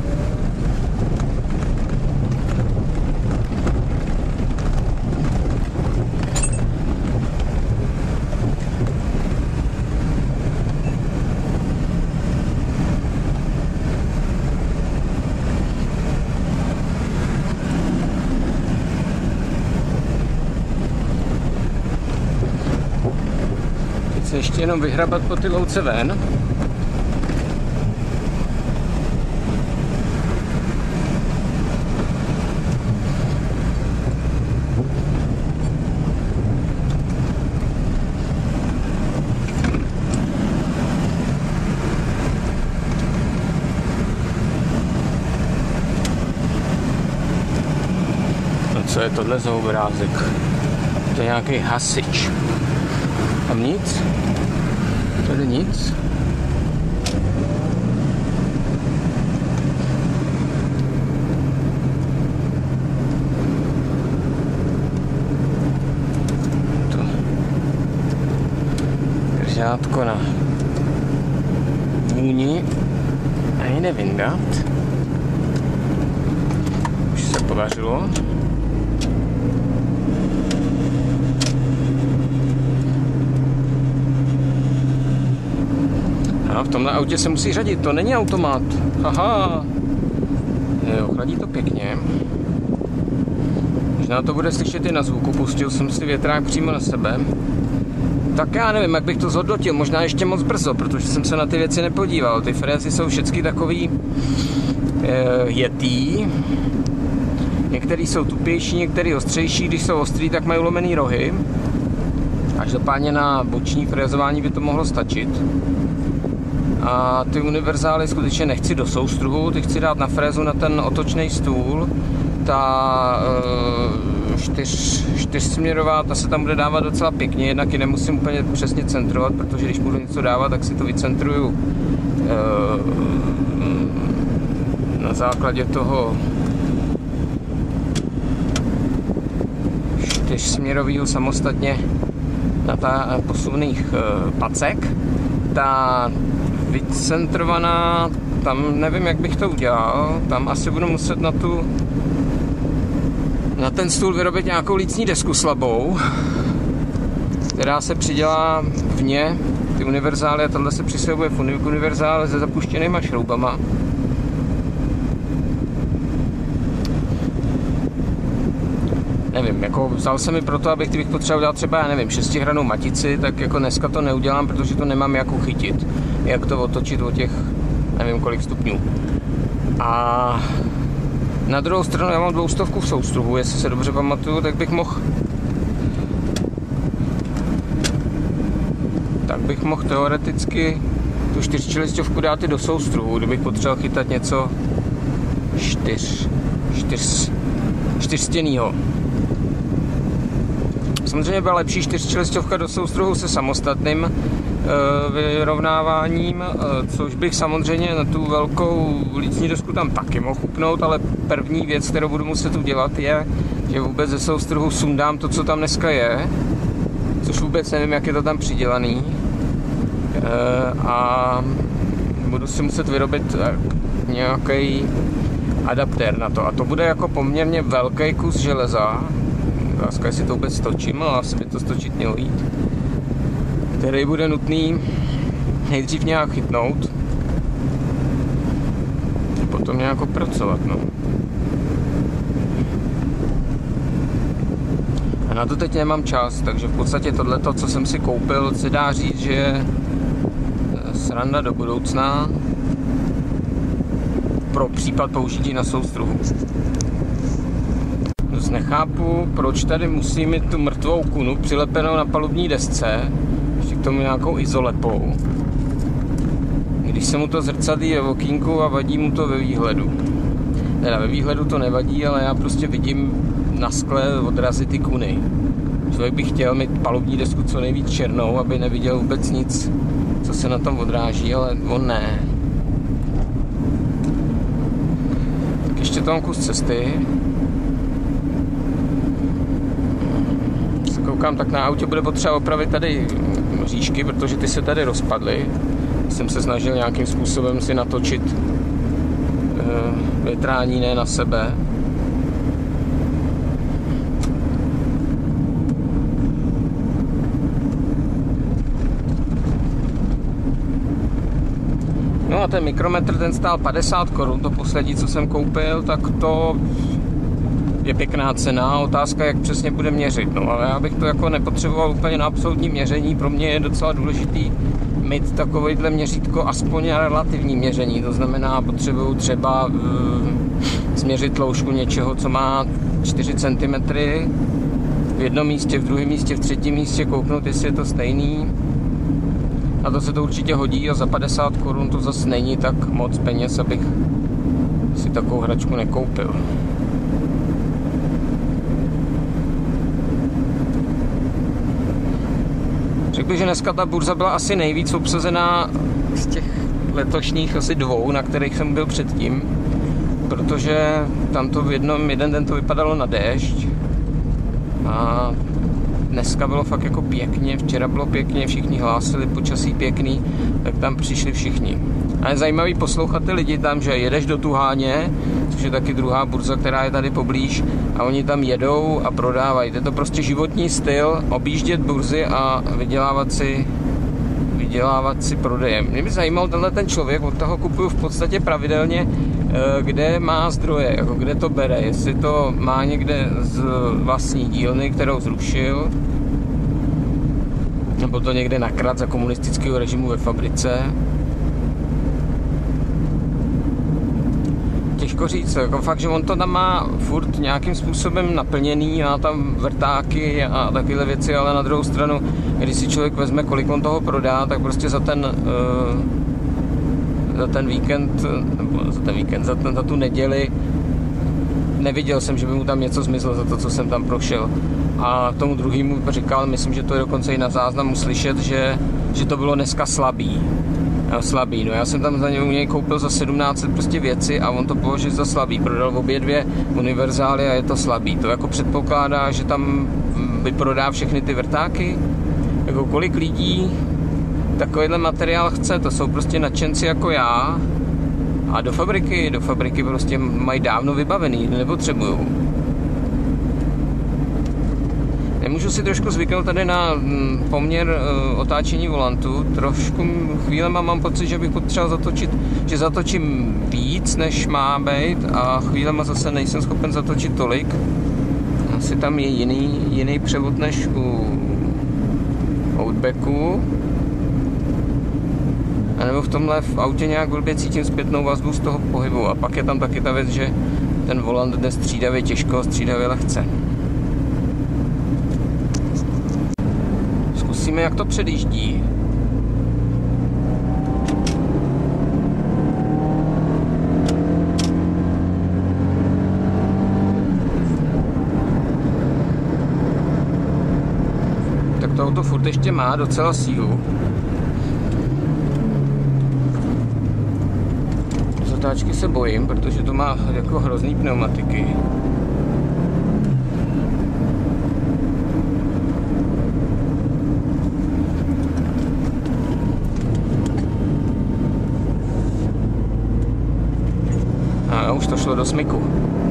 Speaker 1: Ještě jenom vyhrabat po ty louce ven. No co je tohle za obrázek? To je nějaký hasič. Tam nic? Tady nic. To držátko na vůni ani nevyndat. Už se podařilo. V tomhle autě se musí řadit, to není automat. Haha. Jo, chladí to pěkně. Možná to bude slyšet i na zvuku, pustil jsem si větrák přímo na sebe. Tak já nevím, jak bych to zhodnotil, možná ještě moc brzo, protože jsem se na ty věci nepodíval. Ty frézy jsou všechny takový eh, jetý. Některý jsou tupější, některý ostřejší, když jsou ostrý, tak mají ulomený rohy. Každopádně na boční frézování by to mohlo stačit. A ty univerzály skutečně nechci do soustruhu, ty chci dát na frézu na ten otočný stůl. Ta e, čtyř, čtyřsměrová, ta se tam bude dávat docela pěkně, jednak ji nemusím úplně přesně centrovat, protože když budu něco dávat, tak si to vycentruju e, na základě toho čtyřsměrového samostatně na ta posuných e, pacek. Ta vycentrovaná, tam nevím, jak bych to udělal, tam asi budu muset na tu na ten stůl vyrobit nějakou lícní desku slabou, která se přidělá vně, ty univerzály, a tahle se přisahuje v univerzále se zapuštěnýma šroubama. Nevím, jako vzal jsem mi proto, abych kdybych potřeboval dát třeba, já nevím, šestihranou matici, tak jako dneska to neudělám, protože to nemám jak uchytit, jak to otočit o těch, nevím kolik stupňů. A na druhou stranu já mám dvoustovku v soustruhu, jestli se dobře pamatuju, tak bych mohl tak bych mohl teoreticky tu čtyřčelistovku dát i do soustruhu, kdybych potřeboval chytat něco čtyř, čtyř, čtyřstěnýho. Samozřejmě byla lepší čtyřčelistovka do soustruhu se samostatným e, vyrovnáváním, e, což bych samozřejmě na tu velkou lícní desku tam taky mohl upnout, ale první věc, kterou budu muset udělat, je, že vůbec ze soustruhu sundám to, co tam dneska je, což vůbec nevím, jak je to tam přidělaný, e, a budu si muset vyrobit nějaký adaptér na to. A to bude jako poměrně velký kus železa. Otázka, jestli to vůbec stočím, ale asi by to stočit mělo jít. Který bude nutný nejdřív nějak chytnout a potom nějak opracovat, no. A na to teď nemám čas, takže v podstatě tohleto, co jsem si koupil, se dá říct, že je sranda do budoucna pro případ použití na soustruhu. Dost nechápu, proč tady musí mít tu mrtvou kunu přilepenou na palubní desce, ještě k tomu nějakou izolepou, když se mu to zrcadlí ve okýnku a vadí mu to ve výhledu. Teda ve výhledu to nevadí, ale já prostě vidím na skle odrazy ty kuny. Člověk by chtěl mít palubní desku co nejvíc černou, aby neviděl vůbec nic, co se na tom odráží, ale on ne. Tak ještě tam kus cesty. Koukám, tak na autě bude potřeba opravit tady říšky, protože ty se tady rozpadly. Jsem se snažil nějakým způsobem si natočit uh, větrání, ne na sebe. No a ten mikrometr, ten stál padesát korun, to poslední, co jsem koupil, tak to je pěkná cena, otázka, jak přesně bude měřit. No ale já bych to jako nepotřeboval úplně na absolutní měření, pro mě je docela důležitý mít takovýhle měřítko aspoň na relativní měření, to znamená, potřebuju třeba uh, změřit tloušku něčeho, co má čtyři centimetry v jednom místě, v druhém místě, v třetím místě, kouknout, jestli je to stejný. A to se to určitě hodí a za padesát korun to zase není tak moc peněz, abych si takovou hračku nekoupil. Řekl bych, že dneska ta burza byla asi nejvíc obsazená z těch letošních asi dvou, na kterých jsem byl předtím, protože tam to v jednom, jeden den to vypadalo na déšť a dneska bylo fakt jako pěkně, včera bylo pěkně, všichni hlásili počasí pěkný, tak tam přišli všichni. A je zajímavý poslouchat ty lidi tam, že jedeš do Tuháně, což je taky druhá burza, která je tady poblíž, a oni tam jedou a prodávají. Je to prostě životní styl, objíždět burzy a vydělávat si, vydělávat si prodejem. Mě by zajímal tenhle ten člověk, od toho kupuju v podstatě pravidelně, kde má zdroje, jako kde to bere, jestli to má někde z vlastní dílny, kterou zrušil, nebo to někde nakradl za komunistického režimu ve fabrice. Těžko říct, jako fakt, že on to tam má furt nějakým způsobem naplněný, má tam vrtáky a takovéhle věci, ale na druhou stranu, když si člověk vezme, kolik on toho prodá, tak prostě za ten uh, za ten víkend, nebo za ten víkend, za, ten, za tu neděli neviděl jsem, že by mu tam něco zmizlo za to, co jsem tam prošel. A tomu druhému říkal, myslím, že to je dokonce i na záznamu slyšet, že, že to bylo dneska slabý. No, slabý, no já jsem tam za něj, u něj koupil za sedmnáct set prostě věci a on to považuje za slabý. Prodal obě dvě univerzály a je to slabý. To jako předpokládá, že tam vyprodá všechny ty vrtáky. Jako kolik lidí takovýhle materiál chce, to jsou prostě nadšenci jako já a do fabriky, do fabriky prostě mají dávno vybavený, nepotřebujou. Nemůžu si trošku zvyknout tady na poměr uh, otáčení volantu, trošku chvílema mám pocit, že bych potřeboval zatočit, že zatočím víc, než má být a chvílema zase nejsem schopen zatočit tolik. Asi tam je jiný, jiný převod než u Outbacku. A nebo v tomhle v autě nějak blbě cítím zpětnou vazbu z toho pohybu. A pak je tam taky ta věc, že ten volant jde střídavě těžko, střídavě lehce. Zkusíme, jak to předjíždí. Tak to auto furt ještě má docela sílu. Zatáčky se bojím, protože to má jako hrozný pneumatiky. A už to šlo do smyku.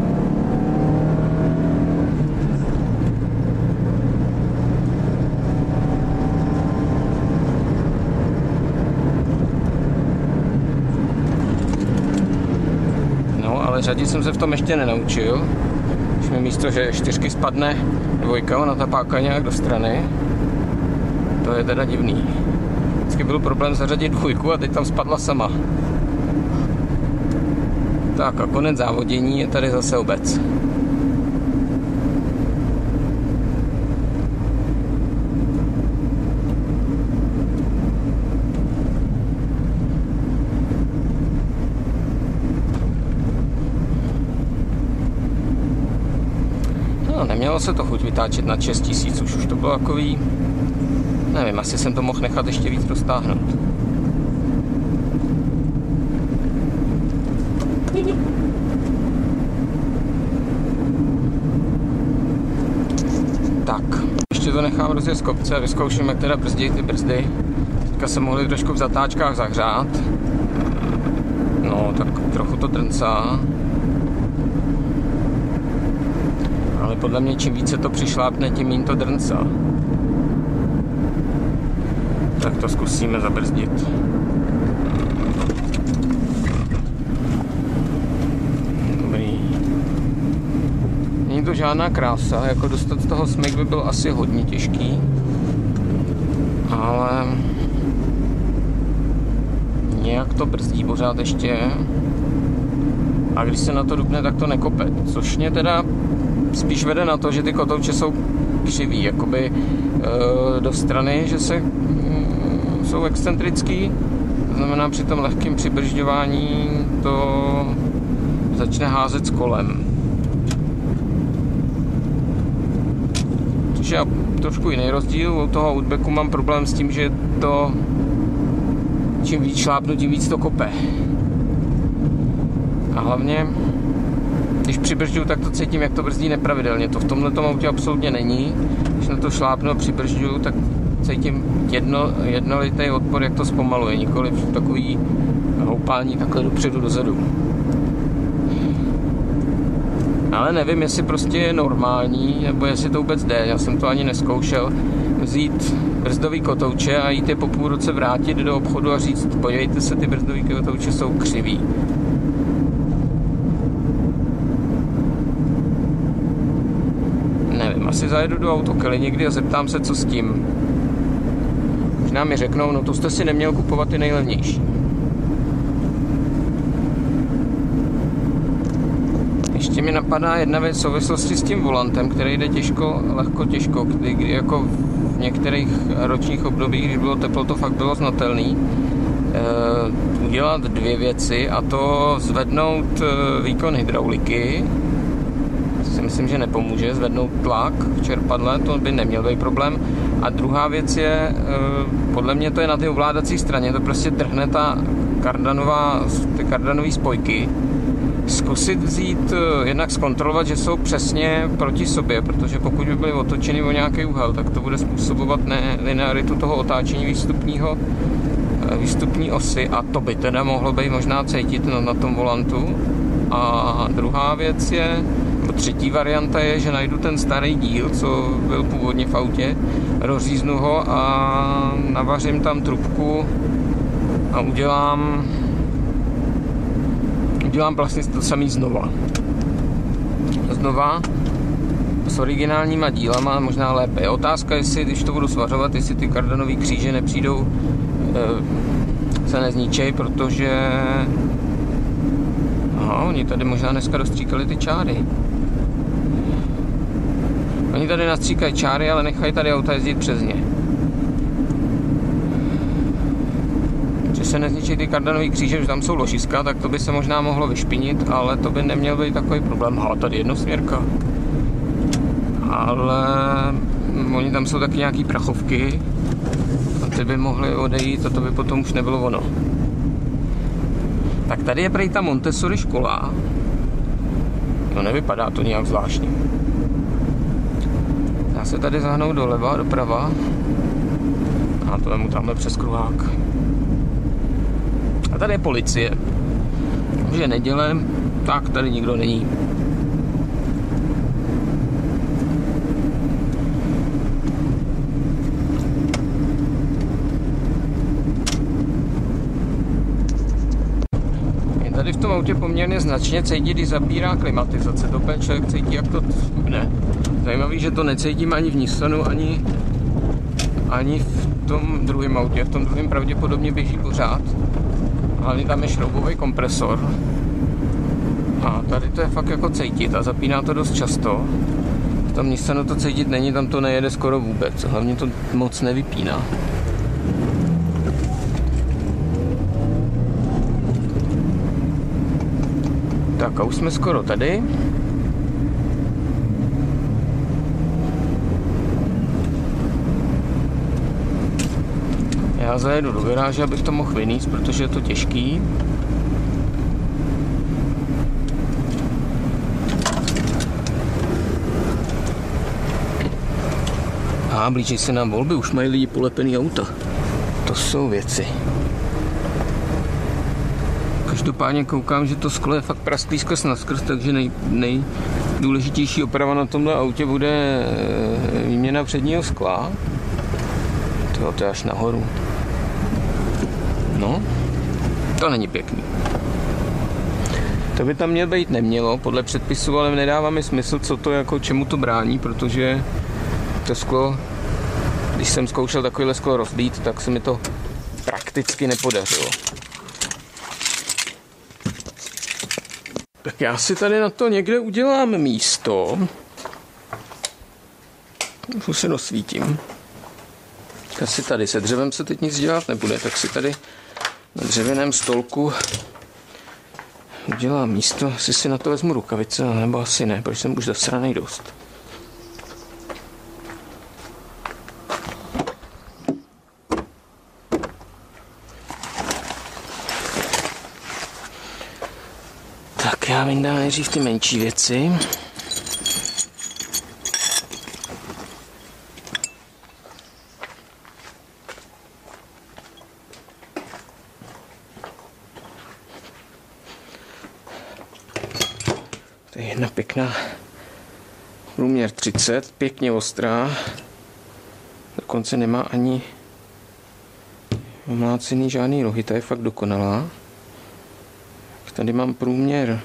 Speaker 1: Řadit jsem se v tom ještě nenaučil. Když mi místo, že čtyřky spadne dvojka, ona tapáka nějak do strany. To je teda divný. Vždycky byl problém zařadit dvojku a teď tam spadla sama. Tak a konec závodění, je tady zase obec. Nemělo se to chuť vytáčet na šest tisíc, už, už to bylo takový, nevím, asi jsem to mohl nechat ještě víc roztáhnout. Tak, ještě to nechám rozjet z kopce a vyzkouším, jak teda brzdí ty brzdy. Teďka se mohli trošku v zatáčkách zahřát. No, tak trochu to trncá. Ale podle mě čím více to přišlápne, tím méně to drncá. Tak to zkusíme zabrzdit. Dobrý. Není to žádná krása, jako dostat z toho smyk by byl asi hodně těžký. Ale nějak to brzdí pořád ještě. A když se na to dupne, tak to nekope. Což mě teda spíš vede na to, že ty kotouče jsou křivý, jakoby e, do strany, že se mm, jsou excentrický. To znamená, při tom lehkém přibržďování to začne házet s kolem. Což je trošku jiný rozdíl. U toho Outbacku mám problém s tím, že to čím víc šlápnu, tím víc to kope. A hlavně, když přibržďuju, tak to cítím, jak to brzdí nepravidelně. To v tomhletom autě absolutně není. Když na to šlápnu a přibržďuju, tak cítím jedno, jednolitý odpor, jak to zpomaluje. Nikoliv takový houpání takhle dopředu, dozadu. Ale nevím, jestli prostě je normální, nebo jestli to vůbec jde. Já jsem to ani neskoušel. Vzít brzdový kotouče a jít je po půl roce vrátit do obchodu a říct, podívejte se, ty brzdový kotouče jsou křivý. Nevím, asi zajedu do autokely někdy a zeptám se, co s tím. Možná mi řeknou, no to jste si neměl kupovat ty nejlevnější. Ještě mi napadá jedna věc v souvislosti s tím volantem, který jde těžko, lehko těžko, kdy, kdy jako v některých ročních obdobích, když bylo teplo, to fakt bylo znatelný. E, udělat dvě věci, a to zvednout výkon hydrauliky, si myslím, že nepomůže, zvednout tlak v čerpadle, to by neměl být problém. A druhá věc je, e, podle mě to je na té ovládací straně, to prostě trhne ta kardanová, ty kardanové spojky. Zkusit vzít, jednak zkontrolovat, že jsou přesně proti sobě, protože pokud by byly otočeny o nějaký úhel, tak to bude způsobovat nelinearitu toho otáčení výstupního, výstupní osy, a to by teda mohlo být možná cítit na, na tom volantu. A druhá věc je, nebo třetí varianta je, že najdu ten starý díl, co byl původně v autě, rozříznu ho a navařím tam trubku a udělám udělám vlastně to samý znova. Znova s originálníma dílama, možná lépe. Je otázka, jestli, když to budu svařovat, jestli ty kardanové kříže nepřijdou, e, se nezničej, protože aha, oni tady možná dneska dostříkali ty čáry. Oni tady nastříkají čáry, ale nechají tady auta jezdit přes ně. Že se nezničí ty kardanové kříže, že tam jsou ložiska, tak to by se možná mohlo vyšpinit, ale to by neměl být takový problém. Ha, tady jednosměrka. Ale oni tam jsou taky nějaký prachovky a ty by mohly odejít a to by potom už nebylo ono. Tak tady je prej ta Montessori škola. No nevypadá to nějak zvláštně. Dá se tady zahnout doleva, doprava. A to vemu tamhle přes kruhák. A tady je policie. Už je neděle, tak tady nikdo není. Je tady v tom autě poměrně značně cítí, když zapírá klimatizace. To úplně člověk cítí, jak to ne. Zajímavý, že to necítím ani v Nissanu, ani, ani v tom druhém autě. V tom druhém pravděpodobně běží pořád. Hlavně tam je šroubový kompresor. A tady to je fakt jako cítit a zapíná to dost často. V tom Nissanu to cítit není, tam to nejede skoro vůbec. Hlavně to moc nevypíná. Tak a už jsme skoro tady. Já zajedu do garáže, abych to mohl vyníst, protože je to těžký. A Aha, blíží se nám volby, už mají lidi polepený auta. To jsou věci. Každopádně koukám, že to sklo je fakt prasklý skrz na skrz, takže nej, nejdůležitější oprava na tomhle autě bude výměna předního skla. To, to je až nahoru. No, to není pěkný. To by tam měl být nemělo, podle předpisu, ale nedává mi smysl, co to jako, čemu to brání, protože to sklo, když jsem zkoušel takovýhle sklo rozbít, tak se mi to prakticky nepodařilo. Tak já si tady na to někde udělám místo. Už se dosvítím. Asi tady se dřevem se teď nic dělat nebude, tak si tady na dřevěném stolku udělám místo. Asi si na to vezmu rukavice, nebo asi ne, protože jsem už zasranej dost. Tak já vyndám nejdřív ty menší věci. To je jedna pěkná, průměr třicet, pěkně ostrá, dokonce nemá ani omlácený žádný rohy, ta je fakt dokonalá. Tady mám průměr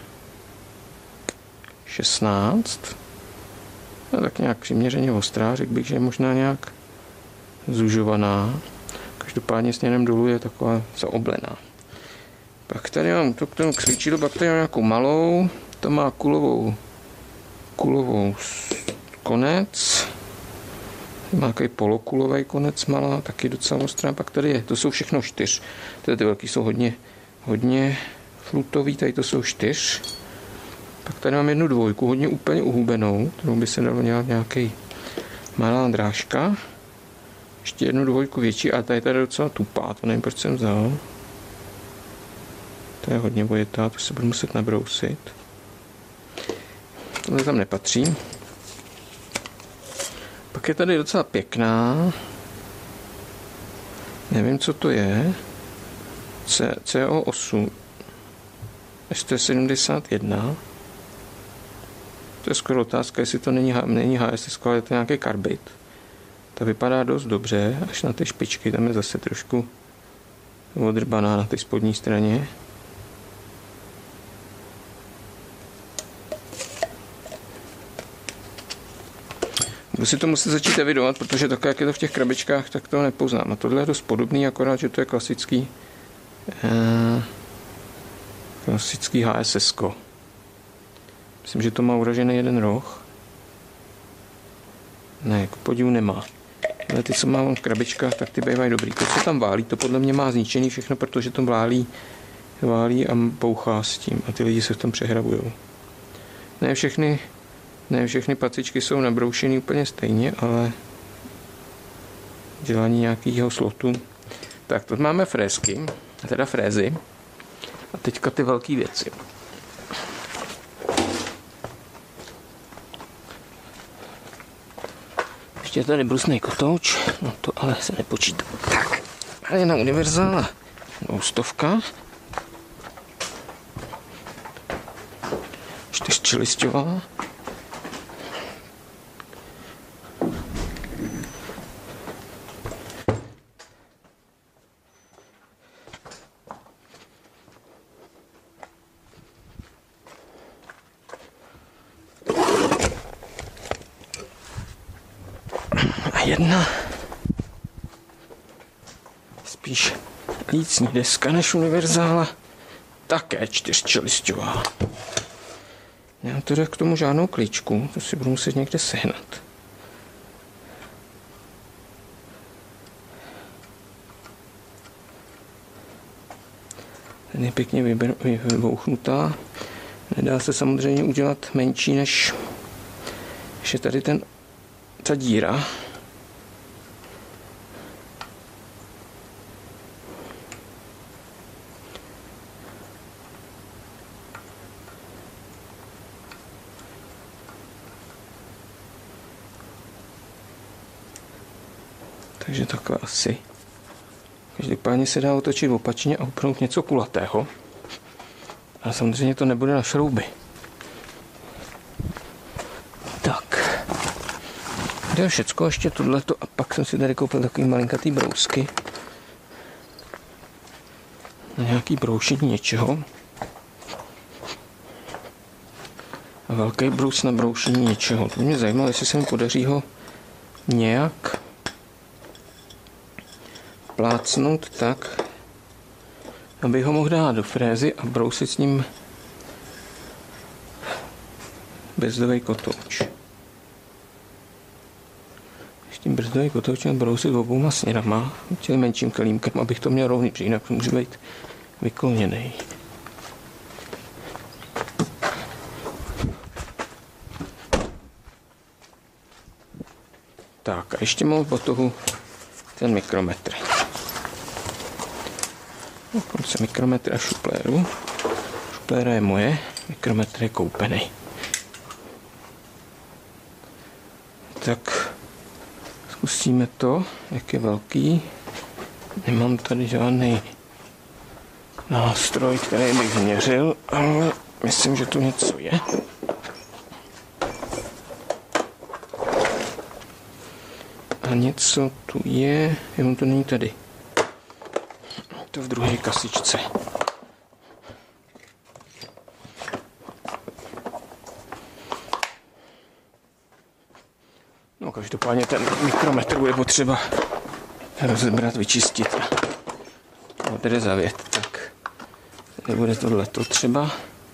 Speaker 1: šestnáct, a tak nějak přiměřeně ostrá, řekl bych, že je možná nějak zužovaná. Každopádně směrem dolů je taková zaoblená. Pak tady mám to k tomu křičidlu, pak tady mám nějakou malou, to má kulovou, kulovou konec, má takový polokulový konec malá, taky docela ostrá, pak tady je, to jsou všechno čtyř, tady ty velký jsou hodně, hodně flutový, tady to jsou čtyř. Pak tady mám jednu dvojku, hodně úplně uhubenou, kterou by se dalo dělat nějaký malá drážka. Ještě jednu dvojku větší, a tady tady je docela tupá, to nevím, proč jsem vzal. To je hodně bojetá, to se budu muset nabrousit. Tohle tam nepatří. Pak je tady docela pěkná. Nevím, co to je. C O osm. S T sedmdesát jedna. To je skoro otázka, jestli to není, není H S S, ale je to nějaký karbid. To vypadá dost dobře, až na ty špičky, tam je zase trošku odrbaná na té spodní straně. Budu si to muset začít evidovat, protože tak, jak je to v těch krabičkách, tak to nepoznám. A tohle je dost podobný, akorát, že to je klasický eh, klasický H S S ko. Myslím, že to má uražený jeden roh. Ne, jako podivu nemá. Ale ty, co mám v krabičkách, tak ty bývají dobrý. To, co tam válí, to podle mě má zničený všechno, protože to válí, válí a bouchá s tím. A ty lidi se v tom přehrabujou. Ne všechny, ne všechny pacičky jsou nabroušený úplně stejně, ale dělání nějakého slotu. Tak, to máme frézky, teda frézy. A teďka ty velké věci. Ještě je tady brusnej kotouč, no to ale se nepočítá. Tak, a je na univerzála dvoustovka. Čtyřčelisťová. Jedna spíš lícní deska než univerzála, také čtyřčelisťová. Nemám teda k tomu žádnou kličku, to si budu muset někde sehnat. Ten je pěkně vybouchnutá. Nedá se samozřejmě udělat menší než, než je tady ten, ta díra. Takže takhle asi. Každopádně se dá otočit opačně a upnout něco kulatého. A samozřejmě to nebude na šrouby. Tak. To je všecko, ještě tohleto a pak jsem si tady koupil takový malinkatý brousky. Na nějaký broušení něčeho. A velký brous na broušení něčeho. To mě zajímalo, jestli se mi podaří ho nějak plácnout tak, aby ho mohl dát do frézy a brousit s ním brzdový kotouč. S tím brzdový kotouč a brousit obouma směrama, tím menším kelímkem, abych to měl rovný, protože jinak může být vykloněný. Tak a ještě mám po toho ten mikrometr. Konce mikrometr a šupléru. Šupléra je moje, mikrometr je koupený. Tak zkusíme to, jak je velký. Nemám tady žádný nástroj, který bych měřil, ale myslím, že tu něco je. A něco tu je, jenom to není tady. To v druhé kasičce. No každopádně ten mikrometr bude potřeba rozebrat, vyčistit a odrezavět. Tak tady bude tohleto třeba.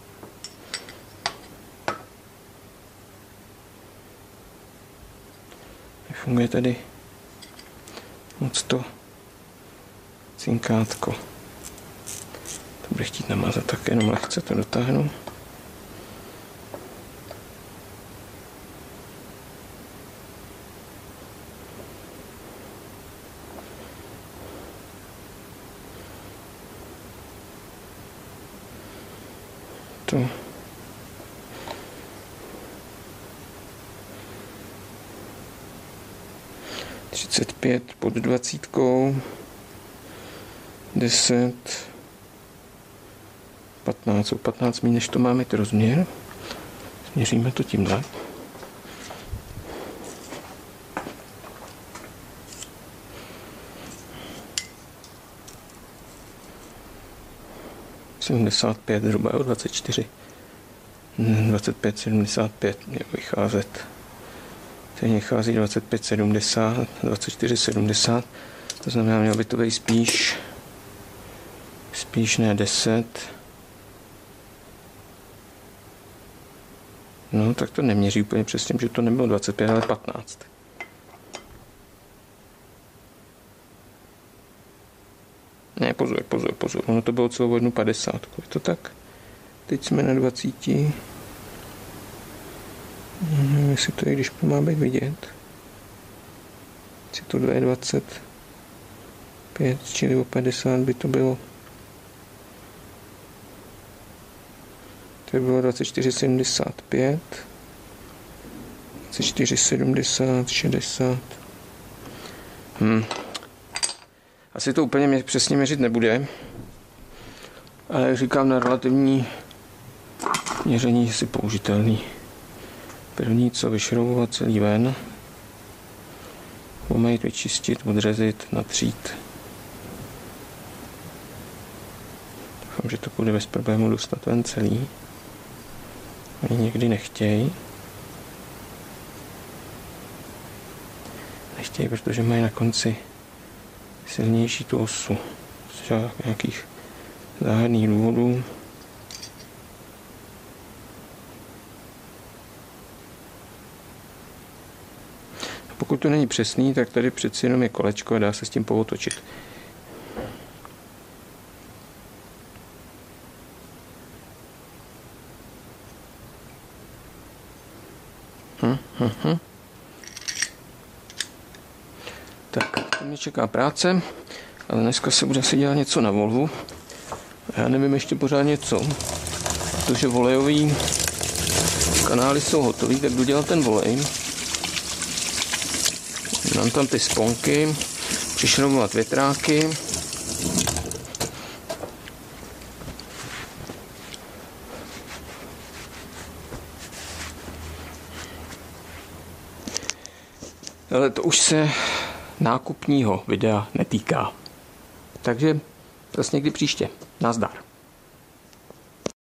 Speaker 1: Funguje tady moc to cinkátko. To bude chtít namazat, tak jenom lehce to dotáhnu. To třicet pět pod dvacítkou, deset, patnáct, patnáct míň, než to máme to rozměr. Změříme to tímhle. sedmdesát pět zhruba, jo, dvacet čtyři, dvacet pět, sedmdesát pět měl vycházet. Teď vychází dvacet pět sedmdesát, dvacet čtyři sedmdesát, to znamená, mělo by to být spíš, spíš ne deset. No, tak to neměří úplně přesně, že to nebylo dvacet pět, ale patnáct. Ne, pozor, pozor, pozor, ono to bylo celou jednu padesátku, je to tak? Teď jsme na dvaceti. Nevím, jestli to je, když to má být vidět. Jestli to je dvacet pět, čili o padesát by to bylo. To by bylo dvacet čtyři sedmdesát pět, dvacet čtyři sedmdesát, šedesát. Hm. Asi to úplně mě přesně měřit nebude, ale jak říkám, na relativní měření je si použitelný. První co, vyšroubovat celý ven, omejt, vyčistit, odřezit, natřít. Doufám, že to půjde bez problému dostat ven celý. Oni někdy nechtějí. Nechtějí, protože mají na konci silnější tu osu. Z nějakých záhadných důvodů. Pokud to není přesný, tak tady přeci jenom je kolečko a dá se s tím pootočit. Hm, hm, hm. Tak, to mě čeká práce, ale dneska se bude asi dělat něco na Volvu. Já nevím ještě pořád něco, protože volejový kanály jsou hotový, tak jdu dělat ten volej. Mám tam ty sponky, přišroubovat větráky. Ale to už se nákupního videa netýká. Takže zase někdy příště. Nazdar.